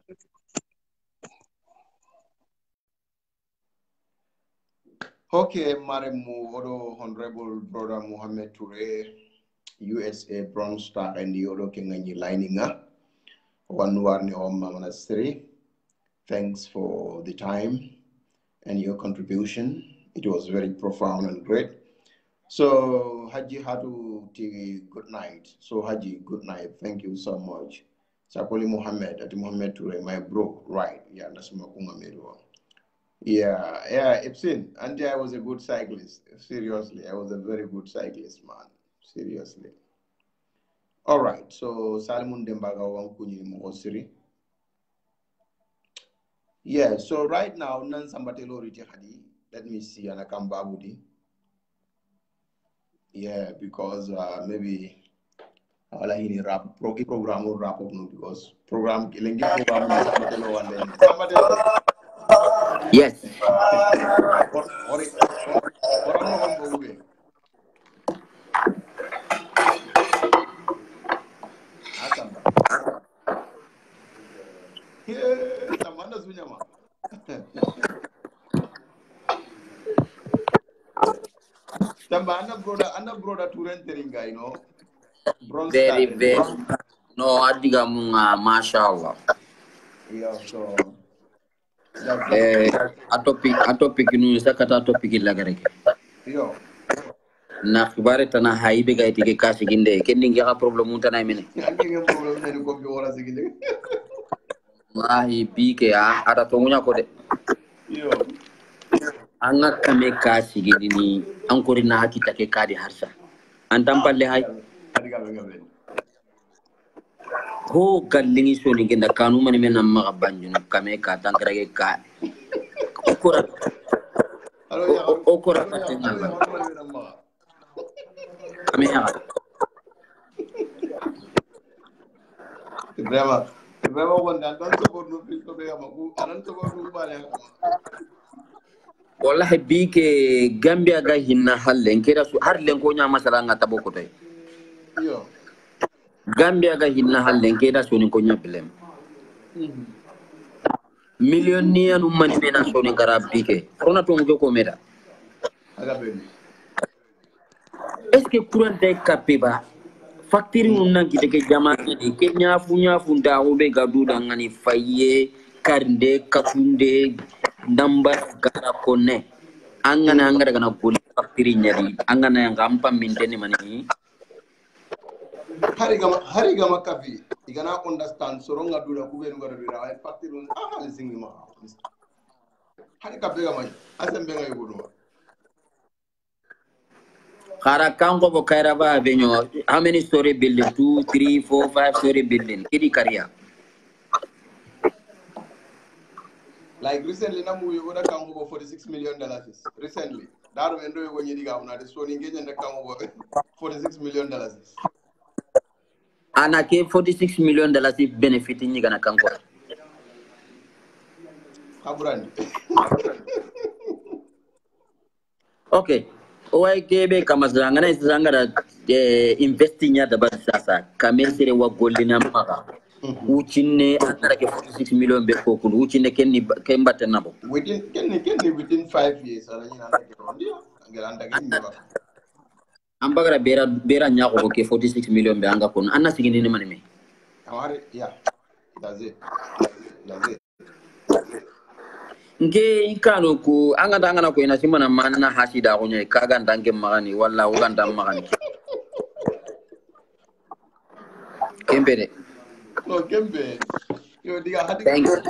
Okay, Maremu Odo Honorable Brother Mohammed Toure, USA Bronze Star and the Odo Kingani lining up. One warni om monastery. Thanks for the time and your contribution. It was very profound and great. So Haji Hadu good night. So Haji, good night. Thank you so much. Sakoli Mohammed at Mohammed Toure, my bro. Right. Yeah, that's Makunga Medwa. Yeah, Epsin. And I was a good cyclist. Seriously, I was a very good cyclist, man. Seriously. All right. So Salmon Dembaga Wankuni Mokosiri. Yeah. So right now, Nan Sambatelo Ritihadi. Let me see. Anakamba Budi. Yeah, because maybe Alahini rap program will wrap up now because program Lengi program Sambatelo and then Sambatelo. Yes. Anda brother to rendering, Bronze Very, Star. very. No, adiga munga, mashallah. Yeah, so Atopic nu sakata topic lagare. yo. Na khibare tana haibe ga itike kasi ginde kendi ngia problem untana mene. Ange problem ne ko bi wala siginde. Wallahi bike ada tongunya ko de. Yo. Anga kame kasi gidini ankori na hakita ke kadi harsa. Antam palle hay. Adiga ngabe. Ko gallingi so ni genda kanu mani mena maga banjunu kame ka tankrage ka. Okora patenga. Kame ha. Vraiment wanda dan to borno fi to be amaku anan to borno bale Wallahi bike Gambia ga hinna hallen keda su har len ko nya masala ngata boko tay. Yo. Gambia ga hinna hallen keda so ni ko nya bilem. Millionaire no mani mena so ni garabike. Rona to ngo ko meda. Aga be. Est-ce que courant day kapeba factory unna gide ke jamane de ke nya funda obe gadu dangani faye karnde kafunde number gara konne angana daga na gol factory nyari angana ngampa minteni mani hari gama kafi igana understand soronga dula kubenu gara dira ay factory hal singi ma hari kafe gama asembe ngai gudu Kara kango bo kaira ba benyo how many story building 2 3 4 5 story building kidi career like recently na mu yoda kango bo $46 million recently daru endo yo nyidi ga una de so ni ngene kango bo $46 million ana ke $46 million benefit ni gana kango kaburani okay Oai kebe kama zangana zangara investing ya da ba sasa kamesere wa golina maka uchine andara ke $46 million be ko kulu uchine ken batten nabo within 5 years ala ni nanda ke rondi ngela anda ke ni ba ambagara bera nyako ke $46 million be anga kon anna sigini ni manime amare yeah that's it Nge ikano ku anga dangana ko ina simana manna hasida ko nyai kaga ndange magani walla uganda magani kembere no kembe yo diga hadi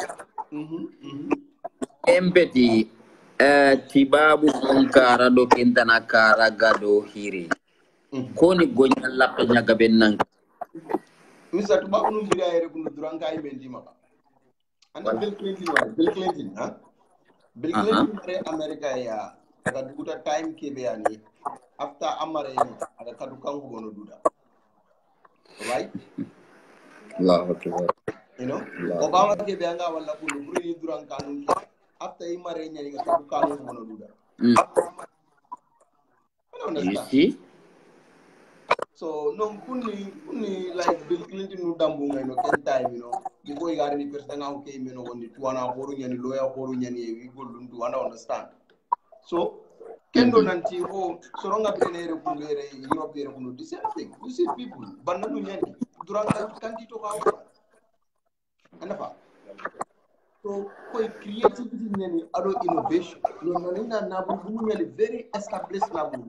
empeti tibabu onkara do kentana kara gado hiri koni gonya lappa nyaga bennan misa tubabu no biya ere kunu duranga imendi maka anda Bill Clinton ha Bill Clinton re America ya aga duguta time kebe ani after amare ni aga kadukan ko bono duda right Allahu akbar you know Obama kebe anga wala ko ni duran kanun after imare ni aga kadukan ko bono duda you see so no kuni like Bill Clinton no dambu ngay no ken time you know you go igari ni person nga okay me no wondi tuana horu nyani lawyer horu nyani we go lundu understand so kendo nanti ho soronga benere kulere Europe yere kuno the same thing you see people banna no nyani duranga kanti to kawo anafa so koi creativity nyani ado innovation no nanina na bu nyani very established na bu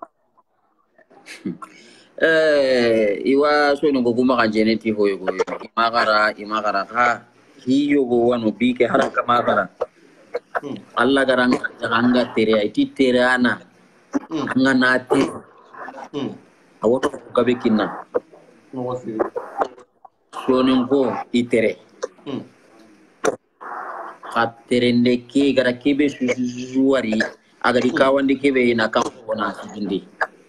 iwa so no guma kan jeneti hoyo go imagara ha hiyo go wano bike haraka magara alla garanga tere iti terana nganati awoto kabe kinna so ngo itere khaterende ke gara kebe suwari agadi kawandi kebe ina kam wona sindi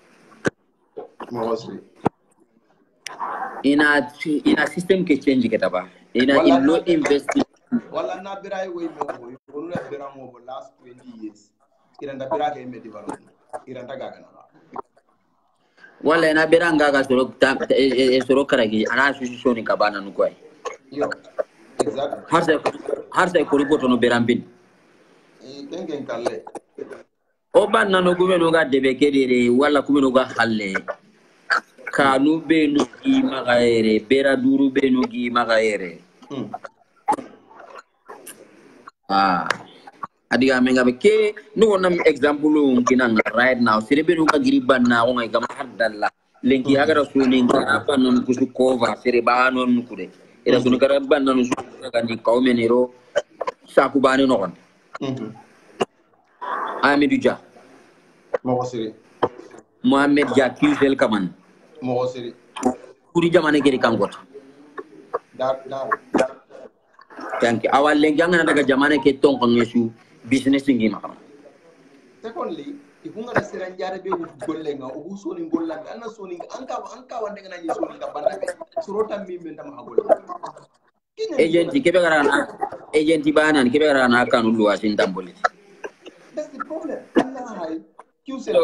ina system ke change ke taba ina low investi wala na birai we mo onu na bira mo last 20 years iranda bira ke me development iranda gaga na wala na bira ngaga soro karagi ana association ka bana nu koy yo exactly har sai ko ripoto no berambin kengen kalle o banna no gumeno ga debe kedere wala kumeno ga halle kanu benu gi magaere bera duru benu gi magaere adiga menga ke no nam example kinanga right now sire benu ga giri banna o ngai gam haddalla lenki agara suni ngara non kusu cover sire banon kude ira sunu gara banna no ga ni kawmeniro saku bani no kon Amidou Dia Mohamed Dia Kisel Kaman kuri jamane geri kangot tanki awal lenjanga daga jamane ke ton ko ngesu business ngi ma secondly ikunga na siranjare be wu golle nga o soni golla ana soni anka wande nga ni soni ka banda be surota mi men dama agol agenti kebe garana agenti banan kebe garana kanu luwa sin tamboli that's the problem Allah hay Kisel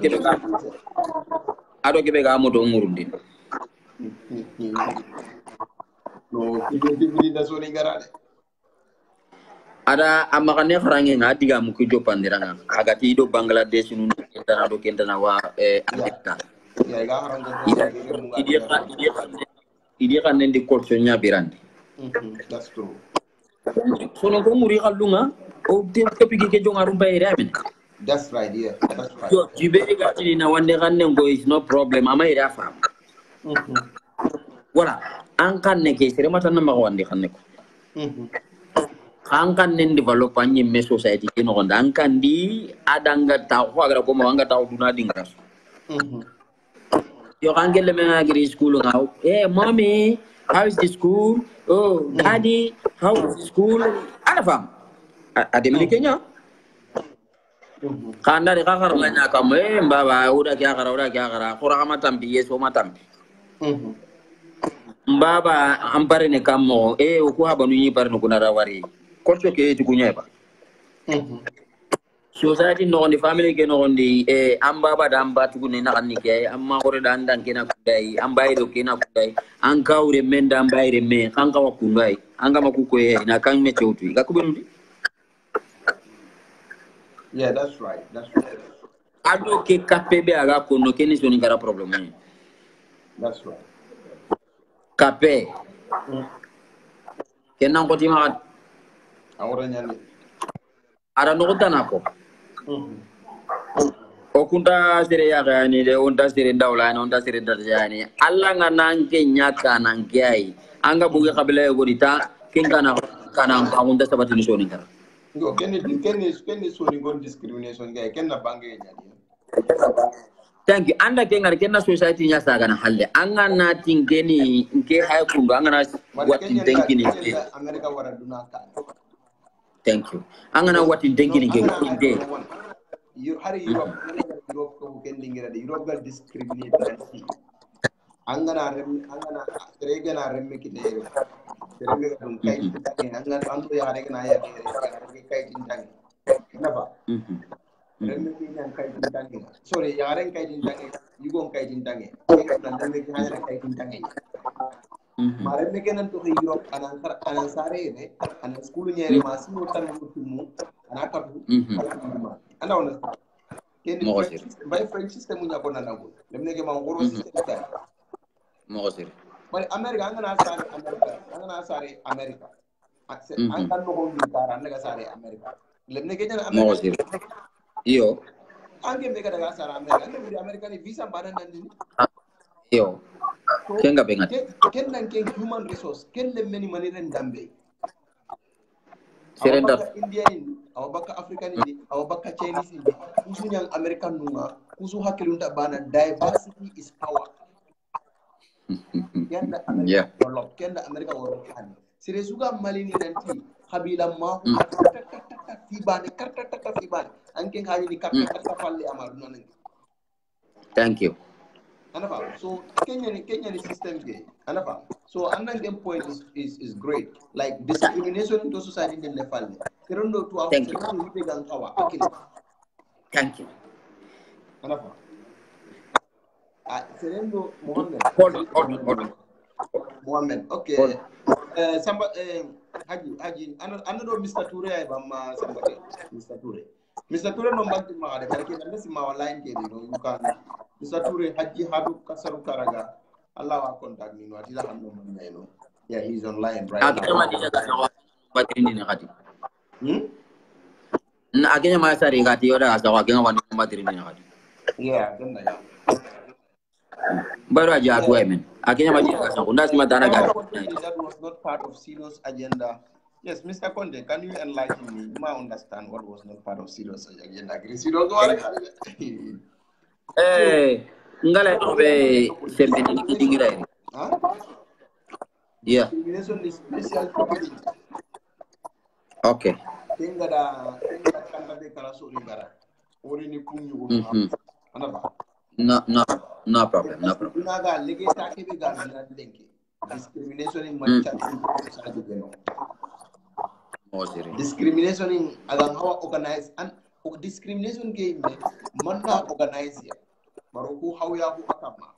ado kebe ga moto ngurundi no kibedi da soni garade ada amakane kharange ngadi ga muku jopandiranga agati do Bangladesh nu kentana wa Amerika ya ga harango idi kan ndi kolso nya birandi that's true sono ko muri kallunga o te topiki ke jonga rumba ire amen that's right yeah that's right yo jibere ga tini na wande kanne ngo is no problem ama ire afa wala an kan ne ke sere mata na ma wande kanne ko kan nen develop anyi me society ke no ndan kan di adanga ta ko agara ko ma anga ta duna dinga yo angele me agri school nga mommy how is the school oh daddy how is the school ana fam ade mi kenya kanda de kakar la nya kam mbaba uda kya gara qura ma tambi yeso ma tambi mbaba ampare ne kamo o ko habanu yi par no kuna rawari korcho ke tukunya ba society no ni family ke no ndi amba ba damba tukune na kan ke amma gore dan ke na kudai amba ido ke na kudai an kawre men dan bayre me kan ka wakundai an ga makuko na kan me choutu ga kubenundi yeah that's right ado ke kapebe aga kono ke ni soni gara problem ni that's right kape kenan ko tima awra nyani ara no tanako o kunta sere ya gani de onta sere dawla ni onta sere darjani alla nga nanke nyaka nanke ai anga buge kabila go dita kinkana kana ngunta sabati ni soni kara yo kenni soni gon discrimination gay kenna bange nyani Thank you. Anda kengar kenna society nya saga na halle. Anga na tingeni nke hay kundu anga na watin tengini. America wara dunaka. Thank you. Anga na watin tengini ke kunde. You hari Europe ko kendingira de Europe gal discriminate. Anga na rega na remme kite. Rega dun kai tintangi anga anto ya rega na ya kai tintangi. Kenapa? Remme yang kai tintangi. Sorry, yang kai tintangi, yugon kai tintangi. Dan remme hanya kai tintangi. Maremme kenan to Europe anan sare ne, anan school nyere masih utan mutumu, anak aku. Anda ona. Kini by French system munya kona nago. Remme ke mang goro system ka. Mogosir. Bari America angana sare America. Akse angkan no hon bitara anda sare America. Remme ke jana America. Iyo. Anche mereka daga sara Amerika. Anda di Amerika ni visa badan nandi. Iyo. Kenga bengat. Ken nan ken human resource. Ken le meni mani ren dambe. Serenda. India ini, awabaka African ini, awabaka Chinese ini. Kusu yang American nunga. Kusu hakilunta bana. Diversity is power. Kenda Amerika develop. Kenda Amerika worokan. Siresuga malini nanti. Habila mahu. Fibane karta fibane anke haji ni karta falle amar non. Thank you. Anafa, so Kenya ni system ke anafa, so another game point is great, like discrimination to society in the falle kerondo to Thank you. Thank you. Anafa serendo Mohammed Mohammed okay. Samba Haji another Mr. Ture ay bama samba Mr. Ture no mbagti ma de barke nanda si ma line ke no you can Mr. Ture Haji hadu kasaru karaga Allah wa contact ni no atila hando man no yeah he's online right now Akenya madija ka batini ni hadi na akenya ma sari gati yoda asa wa kenga wani batini ni hadi yeah ganda ya baru aja aku men akenya madija ka sako ndasi madana ga that was not part of Siro's agenda. Yes, Mr. Conde, can you enlighten me? You might understand what was not part of Siro's agenda. Siro go ngala tobe semeni dingira. Yeah. Discrimination is special topic. Okay. Tenga kanda de kala sori gara. Ori ni kunyu anaba. No problem. Unaga lege take be gara na denki. Discrimination in mancha society geno. Discrimination in agang hawa organize and discrimination game manna organize ya. Baroku hawya bu akama.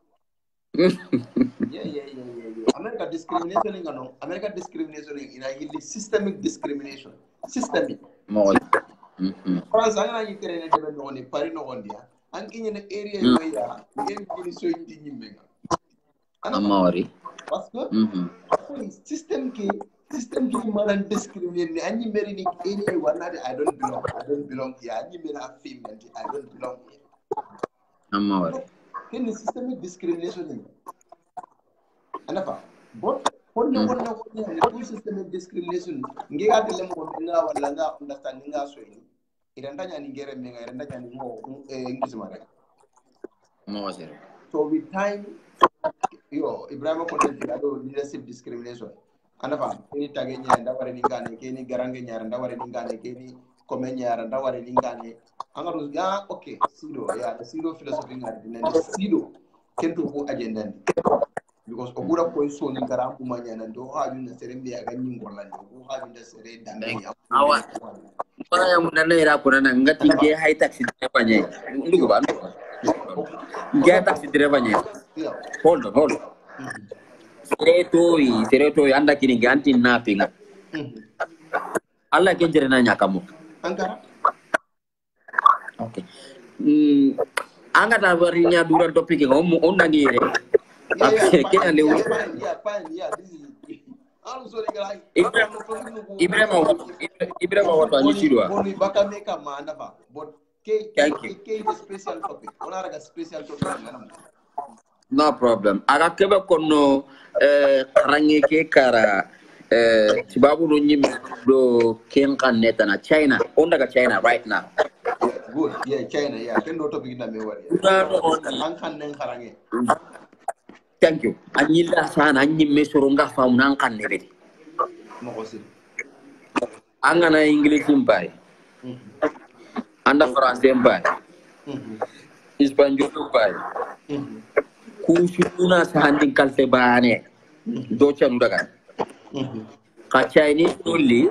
Yeah. America discrimination in ano. America discrimination in a systemic discrimination. Systemic. France angana yitere ne debe no ni pari no gondia. Anki ne area ya ngeen kini so indi nyimbenga. Amawari. Parce que system ki malan discriminate ni anyi meri ni area wanade I don't belong here. Anyi meri a female I don't belong here. Amawari. Kini systemic discrimination ni. Anafa. But one systemic discrimination ngiga dile mo nga wala nga understanding nga so ni. Irandanya ni ngere menga irandanya ni mo ngizima rek. Mawazir. So with time Ibrahim content ado leadership discrimination. Anafa ini tage nya ndaware ningane keni garange nya ndaware ningane keni komenya ndaware ningane. Angaru ya okay sido ya the sido philosophy ngari dinene sido kento ko agenda ni. Because ogura ko so ni garam kumanya na do ha yuna serembe ya ganyin gorlande ko ha yuna sere dambe ya. Awa. Para yang munana ira kurana ngati ge high taxi driver ndugu ba ge taxi driver nya. Hold on. Sereto anda kini ganti napinga. Allah kenjere na nyakamu. Angkara. Okay. Anga tabarinya duran topik ngom ondangi ire. Kena lewu. Yeah, this is Ibrahim watu anyishirwa. Boni baka meka maana ba. But ke special topic. Ona raga special topic ngana. No problem. Aga kebe kono rangi ke kara Sibabu no nyim do ken kan netana China on daga China right now. Good. Yeah, China. Yeah, can do topic na me wari. An kan nen karange. Thank you. Anyila sana anyi mesoronga fauna an kan nebe. Mo kosi. Angana English impai. Anda France impai. Spanyol impai. Kusuna sahanding kalte bane. Docha nudaga. Ka Chinese only.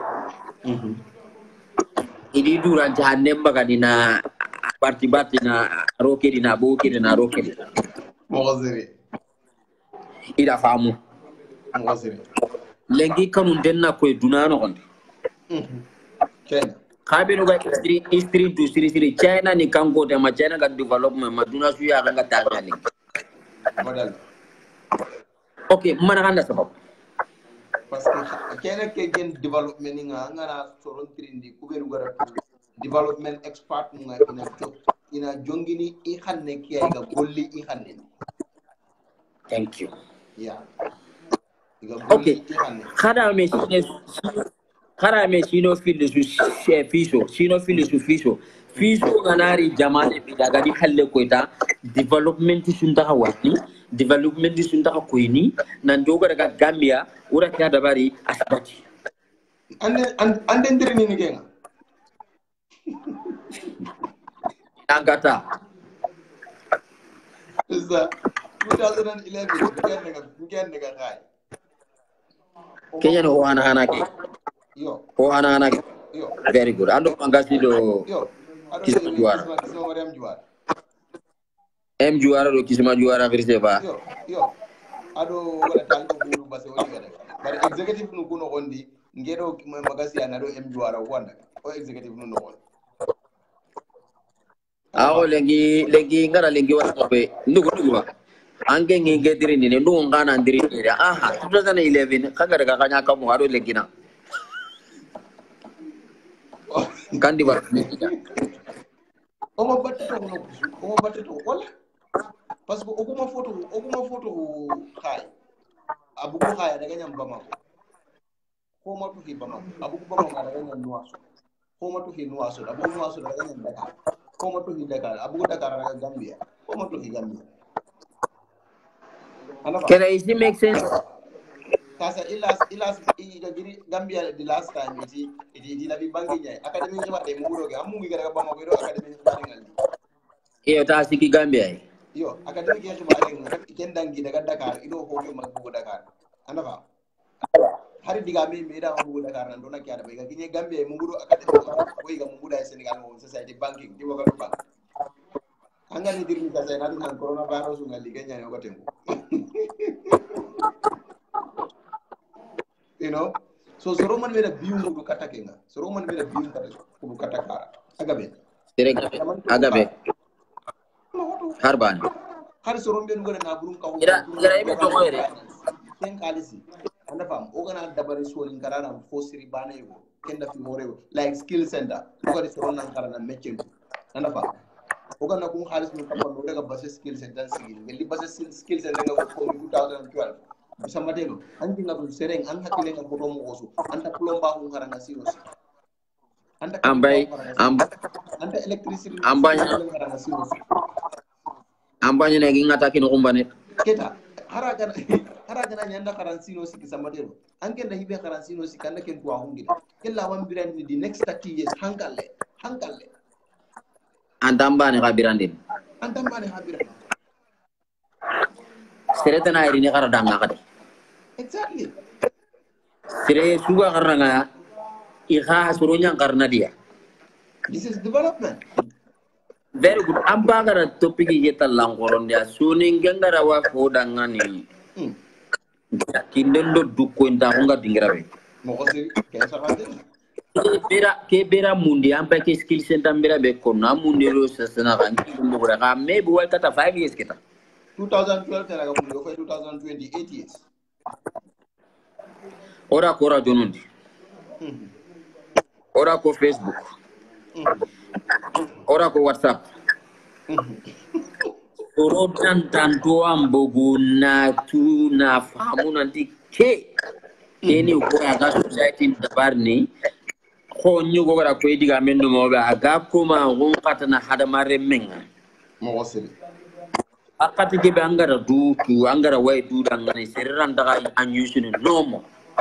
Ini duran jahannem bagadina parti na roke dina boke dina roke. Mo kosi. Ida famu. Mo kosi. Lengi kanun denna koy dunano on. China. Kabino ga history to siri China ni kango de ma China ga development ma duna suya ga tangani. Modal. Okay, mana kanda sabab. Parce que China ke gen development nga ngana soron trindi kubenu gara development expert nga ina jongini I xanne ki ay ga golli I xanne. Thank you. Yeah. Okay. Kada me sino fili su fiso, sino fili su fiso. Fiso ganari jamane bidaga di halle koita development sunta wati, development sunta koini nandoga daga Gambia ura kya dabari asbati. Ande ndiri ni kenga. Angata. Isa 2011 nega kai. Kenya no hana ke. Yo. Oh hana ke. Yo. Very good. Ando pangasi do. Yo. Kisma juara. Kisma Mariam juara. M juara do kisma juara verse ba. Yo. Ado wala tanto bulu base wali gada. Bari executive nu kuno gondi ngero magasi anado M juara wanda. O executive nu no gondi. Awo lengi ngara lengi wala be. Ndugu ba. Ange nge diri ni ndu ngana ndiri ni. Aha 2011 kaga daga kanya kamu ado lengi na. Kandi ba. Omo batte to wala. Parce que okuma photo khay. Abugo khay daga nyam bamako. Ko ma to hi bamako. Abugo bamako daga nyam nuaso. Ko ma to hi nuaso, abugo nuaso daga nyam Dakar. Ko ma to hi Dakar, abugo Dakar daga Gambia. Ko ma to hi Gambia. Can it make sense? Kasa ilas giri Gambia the last time iti labi bangi nyai academy ni wade muguro ke amungi gara bama ko academy ni ngali Iyo ta siki Gambia yo academy ke to bare ngi ken dangi daga Dakar ido ko ke magbugo Dakar anafa hari diga mi da magbugo Dakar nan dona kiada be ga kinye Gambia muguro academy ko ga muguda Senegal mo society banking di waga bank anga ni dirmi kasa na nan coronavirus ngali kenya ne ko tembo you know, so Roman made a view to Katakinga. So Roman made a view to Katakara. Agabe. Agabe. Harban. Har Soron ben gona na burum ka ho. Ira ibe to ngoere. Ken kalisi. Anda fam ogana dabari so in karana fo siri bana yo. Kenda fi more like skill center. Ogari Soron nan karana mechen. Anda fam. Ogana kun khalis mun ka no daga base skill center sigil. Ngali base skill center ga ko 2012. Bisa matelo anjing ngabul sereng an hakile ngam boto mo osu anta plomba ko ngaranga sirosi anta anta electricity ngaranga sirosi ambanya negi ngata kino kumbane keta haraga nyanda karansino si kisa matelo anke nda hibe karansino si kanda ken kwa hungi kella wan birandi di next 30 years hankalle antambane kabirandin Seretana ini karena danga kade. Exactly. Sere suga karena iha surunya karena dia. This is development. Very good. Amba gara topik kita langkoron dia. Suning gengara wa fodangan ni. Kinden do dukun ta enggak dingrabe. Mau kasih kayak sakit. Kebera mundi ampai ke skill center bera be konna mundi ro sesena kan kimbo gara kame buat kata 5 years kita. 2012 tena kamu go 2020 8 years. Ora ko jonundi. Ora ko Facebook. Ora ko WhatsApp. Orodan tanto ambogu na tu na famu nanti ke keni ko aga society dabarni ko nyugo gara ko diga men no mo ba aga kuma gon patana hada mare menga mo wasiri akati ke angara du tu angara way du dangane serran daga anyushinu nomo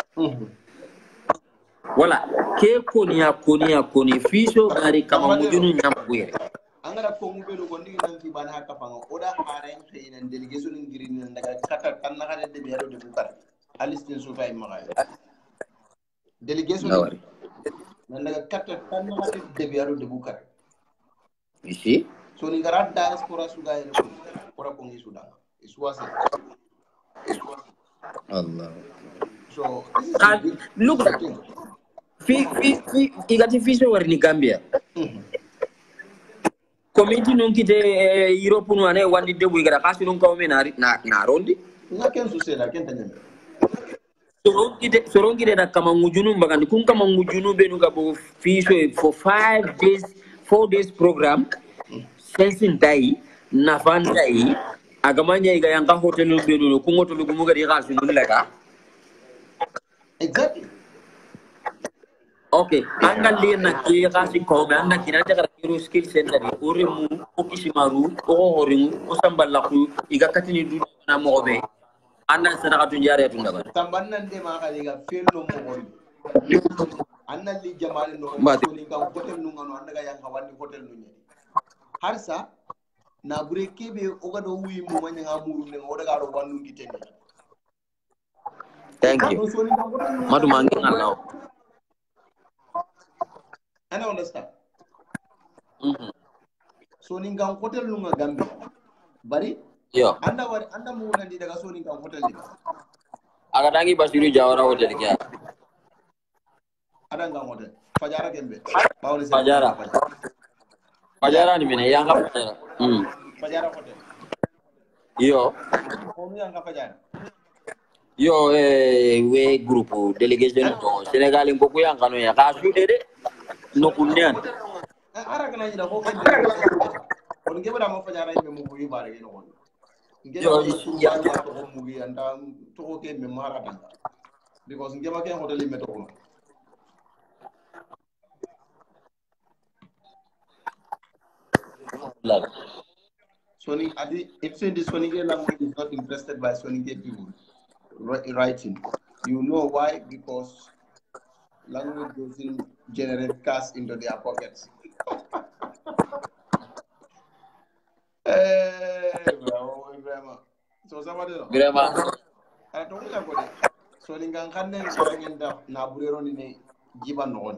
wala ke koni fiso gari kama mujunu nyambuye angara ko ngubelo ko ndigi nan fi ban hakka fanga oda haren khayna delegation ngiri nan daga kata tan na hade de biado de bukar alistin su fay magay delegation nan daga kata tan na hade de biado de bukar isi so ni gara diaspora su gay ko ora ko ngi sudan iswase Allah so look fi igati fiso warni Gambia community non kite Europe no ane wandi debu igara kasi non kawme na rondi na ken su sela ken tanyame soron kite da kama ngujunu mbagandi kun kama ngujunu benu gabo fiso for 4 days program sensin dai na fan dai agamanya iga yanka hotel benu kun hotel gumuga di kasi ngulaka exactly. Okay, anga lena ke kasi ko me anga kinata kara kiro skill center ore mu okishimaru o horingu o samballa ku iga katini du na mo be anda sana ka tunjare tunda ba tambanna de ma kali ga fello mo hori anna li jamale no so ni ga hotel nu ngano anda ga yang hawandi hotel nu ni harsa na bure kebe o ga do wi mo manya nga muru ne o daga do wannu gitene thank you madu mangi ngalaw I understand. So ningang hotel lunga Gambia. Bari? Yo. Anda mu nandi daga so ningang hotel ni. Aga dangi Basiru Jawara hotel kya. Ada ngang hotel. Fajara Gembe. Fajara ni mene yang Fajara. Fajara hotel. Yo. Komi yang Fajara. Yo we group delegation to Senegal ngoko yang kanu ya kasu dede. No kunyan ara kana jira ko kende on ngebe da mo fajara be mo buyi bare no on ngebe ya ko mo buyi anda to ko ke me mara dan because ngebe ke hotel me to no Sony adi if say the Sony language is not interested by Sony people writing you know why because language doesn't generate cash into their pockets. So somebody I don't know. So ningang kanne ngin da na burero ni ne jiban no.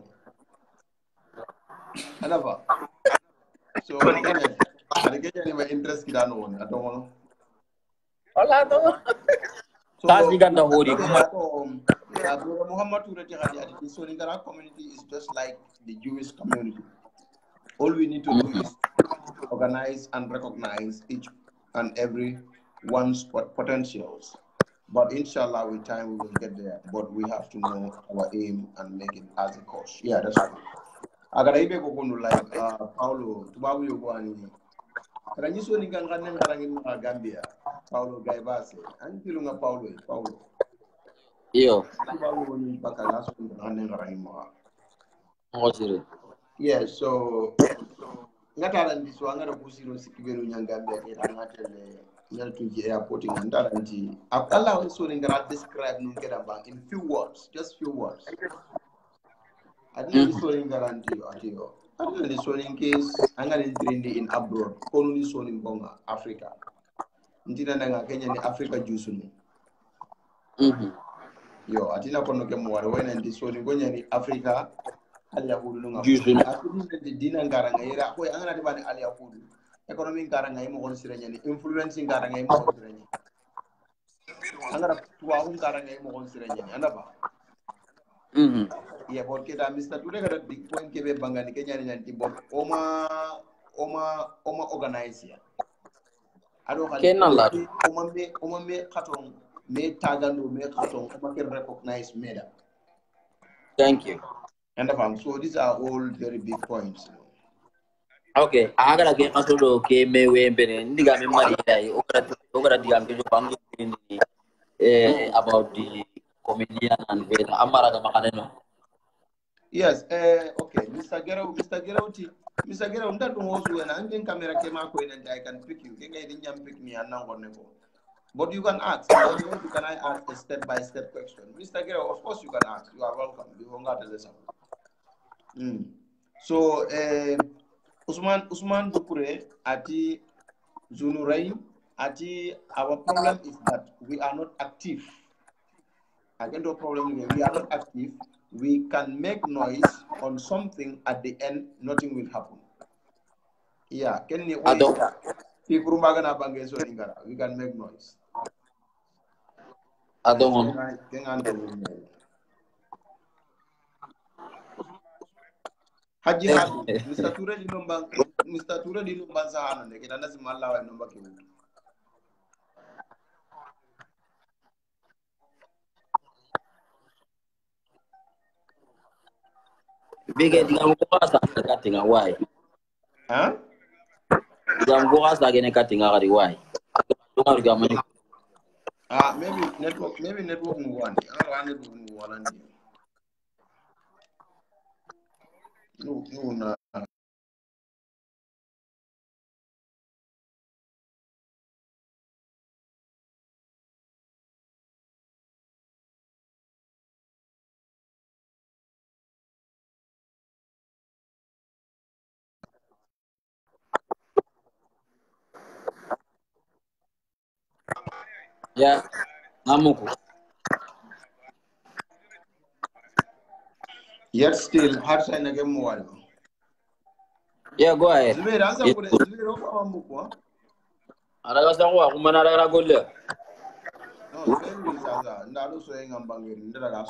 Ana ba. So ada kaya ni ma interest kita no on. Ato mo. Wala to. Kasi ganda hori kuma Muhammad Turati Hadi Adi, so the Arab community is just like the Jewish community. All we need to do is organize and recognize each and every one's potentials. But inshallah, with time we will get there. But we have to know our aim and make it as a cause. Yeah, that's right. Agarabe ko kono like Paulo tubabu yo ko ani. Rangi so ni kan kanen karangin Gambia. Paulo Gaibase. Antilu nga Paulo. Yo. Yeah, so ngataran di so angara kusiro sikibelu nyangambia ke angatele nyaltunji airport ngandaranti Allah so ngara describe nun keda ba in few words, just few words. Adi so ngaranti atio. Adi so in case angara trindi in abroad kono ni so bonga Africa. Ndina nga Kenya ni Africa jusunu. Yo atina kono ke mo wala wena ndi so ni gonya ni Africa ali yahudu nga atini ndi dina ngara ngaira ko angana di bani ali yahudu economy ngara ngai mo gon sirenya ni influence ngara ngai mo gon sirenya angara tuwa ngara ngai mo gon sirenya ni anda ba ya porque da Mr. Ture kada big point ke be bangani Kenya ni nanti bot oma organize ya ado khali oma me khaton me tagando me khaton oma ke recognize meda. Thank you. And so these are all very big points. Okay, agara ke khato ke me we bene ndiga me mari dai ogara digam ke jo bangi about the comedian and veda amara ga makaneno. Yes, okay, Mr. Gero, that was when I'm in camera came out and I can pick you. Can I didn't pick me and now on but you can ask. Can I ask a step-by-step question? Mr. Gero, of course you can ask. You are welcome. You won't get this. So, Usman Dukure, Ati Zunurai, Ati, our problem is that we are not active. Again, the problem is we are not active. We can make noise on something at the end, nothing will happen. Yeah, can you we can make noise. Haji Hadu, Mr. Ture di number Sahana, they can ask Malawa and number Kiwu. Bige digambuka sa katinga why? Huh? Digambuka sa gene katinga kadi why? Maybe network one. No. Yeah, namuku. Yet still, hard sign again more. Yeah, go ahead. Zubir, Aragasa wa kumanara golle. No, Nalo saying I'm banging.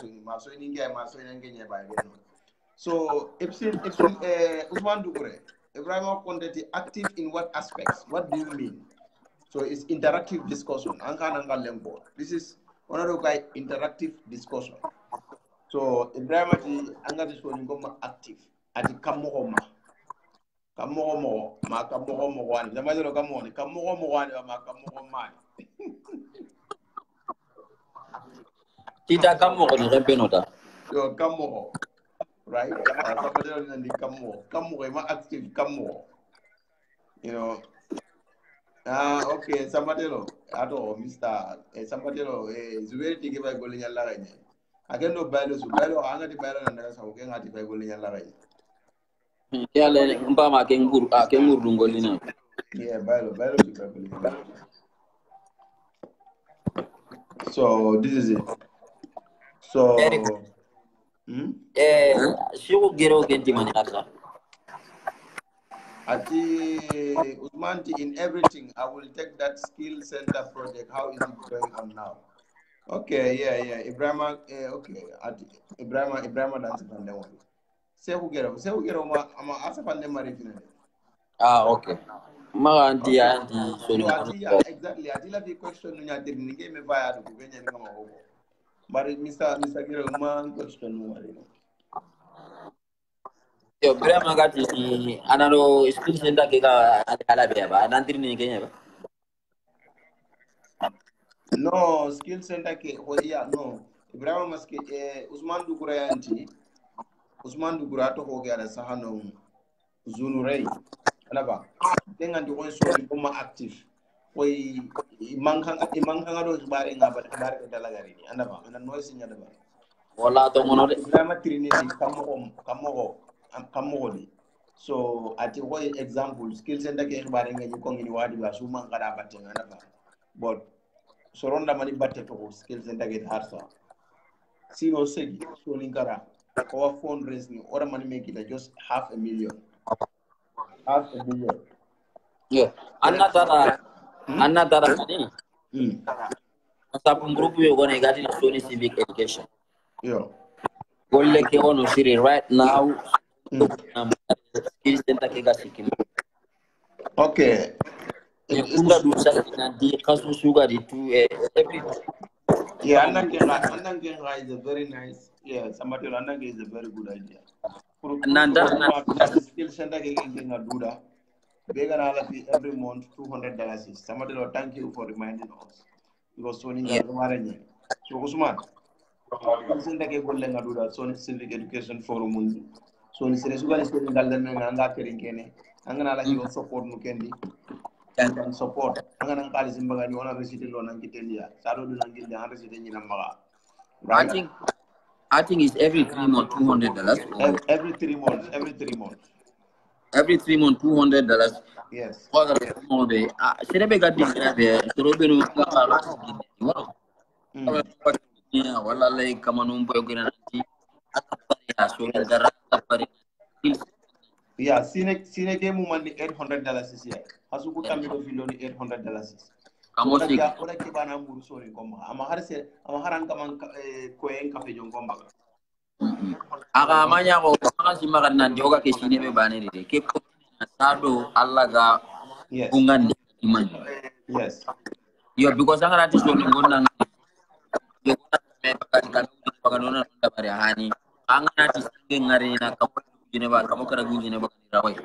So, Usman Dukure, Ibrahim quantity active in what aspects? What do you mean? So it's interactive discussion. This is one of the interactive discussion. So Ibrahim anga this one active. Ati kamohoma. Ma kamohomo one. The matter of kamohomo one ma kamohoma. Tita kamoho ni repenota. So kamoho. Right? Somebody else in the kamoho. Kamoho ma active kamoho. You know. Okay, Sambatelo, Ato, Mr. Sambatelo, Zuel to give a goal in your line. I can no balance, Bello, I'm the Bello and that's how we can have a goal in your line. Yeah, Mbama Kengurungolina. Yeah, Bello. So, this is it. So, she will get okay, Timanasa. Ati Usmanti, in everything, I will take that skill center project. How is it going on now? Okay, yeah. Ibrahim, okay. Ati Ibrahim dance from the one. Say who get ma asa pande mari finale. Okay. Ma anti Yeah, exactly. Ati la the question nunya diri ninge me vaya do kugenya ni kama hobo. But Mr. Gero ma question nunya. Yo, Ibrahim agati anano skill center kega ala beba nandiri ni Kenya ba. No, skill center ke no. Ibrahim maske Usman Dukura yanti. Usman Dukura to ho gara sahano Zunurai. Alaba. Dengan di on so di kuma active. Koi imangkang do bare nga bare ke dalagari ni. Andaba, anan noise nya daba. Wala to mono de. Ibrahim Trinity kamogo di. So ati ko example skill center ke bare nga ni ko ngini wadi ba su man kada batte nga ba. But soronda mani batte to skill center ke harsa. Sino segi so linkara ko fundraising ora mani make it just $500,000. $500,000. Yeah. Another money. Sapun group you gonna get in Sony civic education. Yeah. Golle ke ono siri right now. Skill center ke gasiki. Okay. Unda dusa di kasu sugar di two every. Yeah, Anangenga is a very nice. Yeah, somebody Anangenga is a very good idea. Nanda skill center Genga Duda. They're gonna every month $200. Somebody thank you for reminding us. Because Sony so Usman. Sinta ke golle ngaduda Sony Civic Education Forum mundi. Sony sere sugal sere galden nga anga kerin kene. Anga na la hiyo support mu kendi. You can support. Anga nang kali simbaga ni ona receipt lo nang kitendia. Sado du nang gilde han receipt ni namaga. Right? I think it's every 3 months $200. Every 3 months. Every 3 months. Every 3 months $200. Yes. Sinabi ka din grabe. Turubi no wala lay kamanumbo yung ginanati. Yeah, sine game mu mandi $800 is here. Hasuku tamido filoni $800. Kamosik. Oda kibana muru sori komba. Ama haran kaman koyen kafe jong komba. Aka amanya ko kasi makan yoga ke sine be bane de. Ke ko sado Allah ga bungan iman. Yes. Yo because ang rati so ngona yo kan paganona da bare hani. Ang rati singe ngari na kamu gine ba kamu kara gine ba rawai.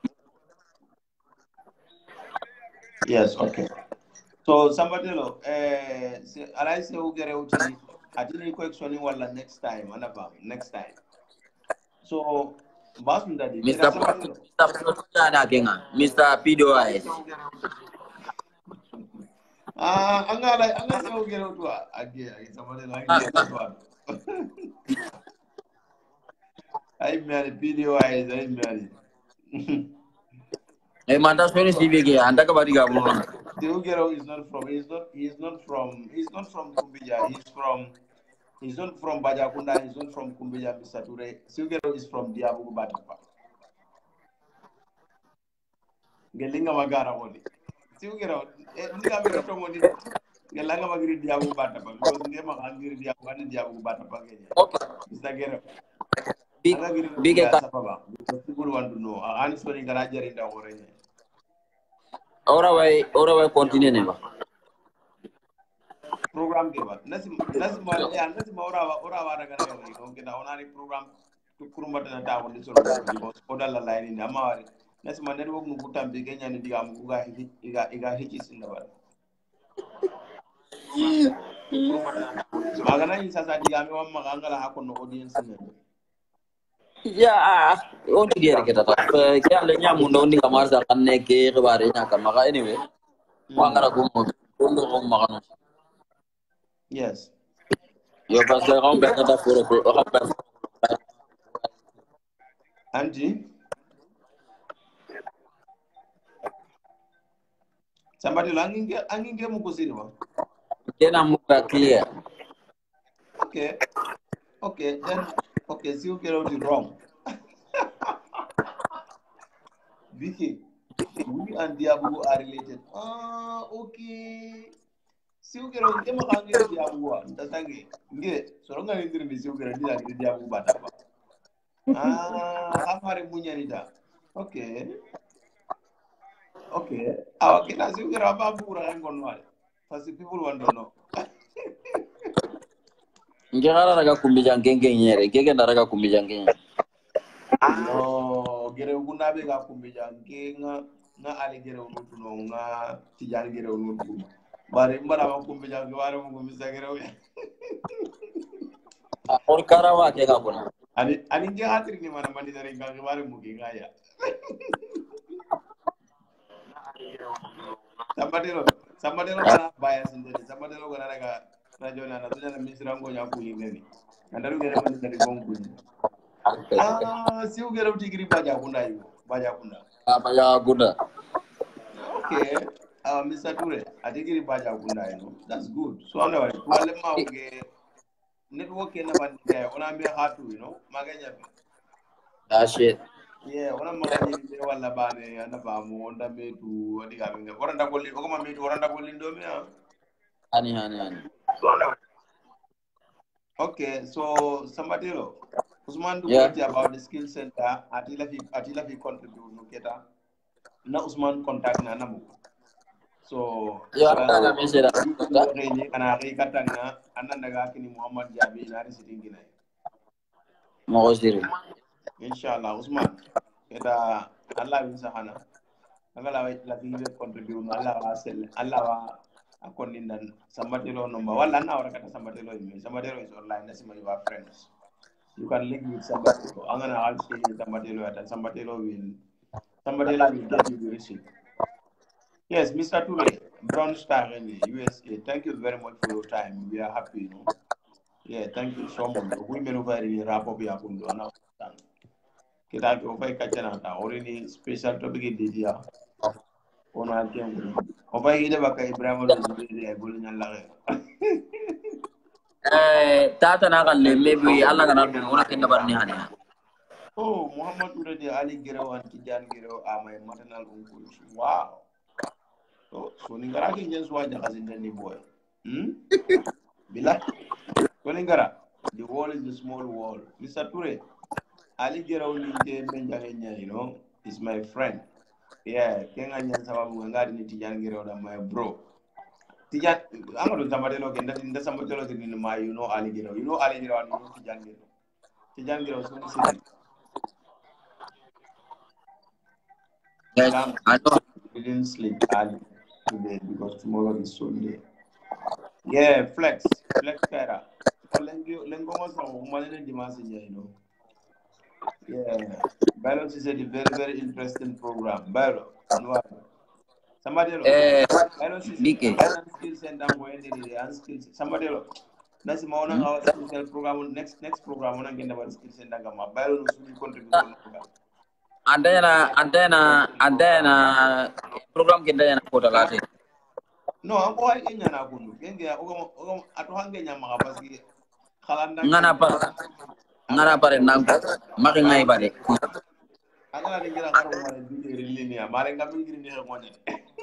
Yes, okay. So somebody lo alai se ugere uti atini question wala next time anaba next time. So basun dadi Mr. Pido Eyes. Anga se ugere uti agi somebody like that. I'm married, Video Eyes, I'm married. Eh, manda soni CVG, anda ka bari gabu. The Ugero is not from Kumbija. He's not from Bajakunda. He's not from Kumbija, Mr. Ture. Ugero is from Diabu Batapa. Gelinga Magara only. Ugero, Nika Mero Tomodi. Gelanga Magri Diabu Batapa. Because Nema Angiri Diabu Batapa. Mr. Gero. Big Sapaba. Because people want to know. I'm spelling Garaja in the orange. Ora way continue nema. Program giver. Nasim ora daga na ko kita onari program to kurumba na ta woni so because odal la line ni amari. Nasim network nu butam bi genya ni diga mu ga iga hiji sin da ba. Magana ni sasa diga mi wamma gangala hakon no audience ni. Ya, onti dia kita tak. Kaya le nya mundo ni kamar sa kanne ke bare nya kan maka anyway. Wangara gumo undo ko makano. Yes. Yo pasal kau berada da foro Anji. Somebody angin mu kusini ba? Kena muka clear. Okay, then see you get out wrong. Vicky, we and Diabu are related. Okay. See you get out Diabu. Tatangi. So long as you see you get Diabu Batapa. Amare Munyanida. Okay. Okay, now see you get Ababu and Gonwal. For people want to know. Ngara raga kumbijang gengeng nyere, gege raga kumbijang gengeng. No, gere uguna be ga kumbijang genga na ali gere unutu no nga tijani gere unutu. Bare mbara ma kumbijang bare mu kumbisa gere we. Or karawa ke ga kuna. Ani ge hatri ni mana mandi dare ga bare mu ge ya. Somebody lo kana bias indere, somebody lo kana raga Rajona na tujana misra ngo nya kuli ngeni. Andaru gere mandi dare gongu kuli. Si ugera utigiri baja kunda hiyo. Baja kunda. Okay. Mr. Ture, atigiri baja kunda hiyo. That's good. So anyway, wale ma uge network na bandika ona mbe hatu, maganya. That's it. Yeah, ona maganya ni wala bane ana ba mu onda metu adiga binga. Oranda golli, okoma metu oranda golli ndomi ya. Hani. Okay, so somebody lo. Usman do about the skill center atila fi contribute no keta na Usman contact na namu. So ana mesera ni kana ri katanga ananda ga kini Muhammad Jabi na ri sitting gina. Mo sire. Inshallah Usman keta Allah bin sahana. Angala la fi contribute Allah wa akon nindan Sambatelo number. Wala na ora kata Sambatelo email. Sambatelo is online. That's my your friends. You can link with Sambatelo. I'm gonna ask you Sambatelo and Sambatelo will get you the receipt. Yes, Mr. Ture, Brown Star in the USA. Thank you very much for your time. We are happy, you know. Yeah, thank you so much. Women over here wrap up your kundu ana. Kita over kachana ta already special topic di dia. Ona tiang. Over here baka Ibrahim lo di dia boleh nyala. Tata na kan le maybe Allah kan albu ora kinda barni hanya. Oh, Muhammad Ture di Ali Giro and Tijan Giro are my maternal uncles. Wow. So ningara ki nyen suwa jaka zindani boy. Bila. So ningara. The world is a small world. Mr. Ture, Ali Giro Ninte Benjamenya, you know, is my friend. Yeah, Kenga Nyan Sababu Ngari ni Tijan Giro da my bro. Tijan, I'm going to Sambatelo again. That's Sambatelo in my, you know, Ali Giro. You know Ali Giro and you know Tijan Giro. Tijan Giro so city. Yes, I know. We didn't sleep early today because tomorrow is Sunday. Yeah, Flex Kara. Lengo was a woman in the you know. Yeah, Balance is a very, very interesting program. Somebody Balance is a skills and I'm going to skills. Somebody that's my own our skills program. Next program, I'm going to skills and Dagama. Balance will contribute. Ada na program kita yang kota lagi. No, aku ay inya na kundu. Kaya ako atuhange nya makapasi. Kalanda. Ngana pare nang makin ngai pare. Angala dingira karo mare dije rilini ya. Mare ngami ngiri ni ko nya.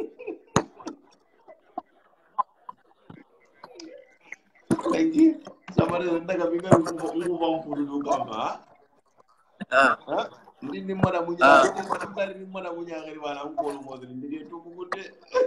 Thank you. Samare nda ga binga ko bang puru du kama. Ndi mara munya, ndi mara munya ngari wala ko lo modri ndi to ko gudde.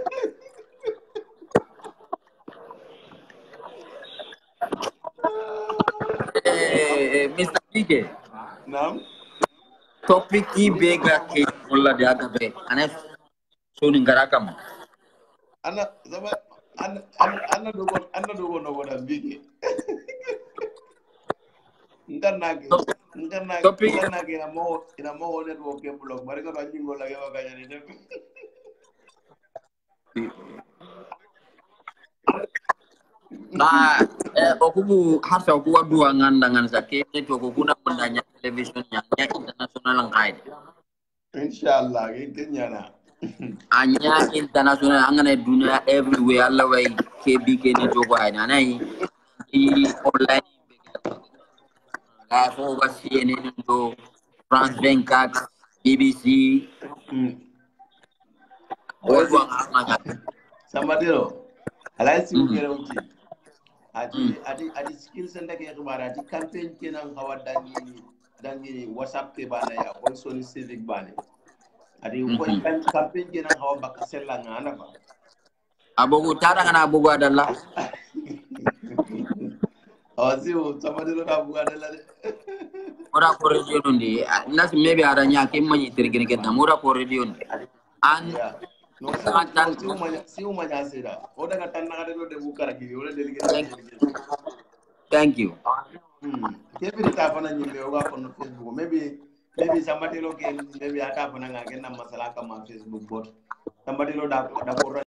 Mr. PK. Naam. Topik ki bega ke ulla dia gabe. Ane suni ngarakam. Ana zama ana dogo no wala bigi. Nganage ina mo network ke blog bari ko ranji ngola ke wakanya ni dem. Okubu hasa okuwa dua ngandangan sake itu okuna mendanya televisionnya internasional langkai. Inshallah genya na. Anya internasional angane dunia everywhere Allah way KBK ni jogo ayna nai I online for CNN do France 24 BBC Sambatelo alai si ngere uti adi skills enda ke khibara adi campaign kenan hawa dangi WhatsApp ke bana ya also ni civic bana adi ko campaign kenan hawa bakasella ngana ba abogu tara ngana abogu adalah Aziu Sambatelo na buga adalah ora ko radio ndi nas maybe aranya ke manyi tergene ke namura ko radio an no si umanya sida oda katan na kada de bukara ki oda delegate thank you kebi ta fana nyimbe oga ko no Facebook maybe Sambatelo ke maybe ata fana ngake na masala kama Facebook bot Sambatelo da ko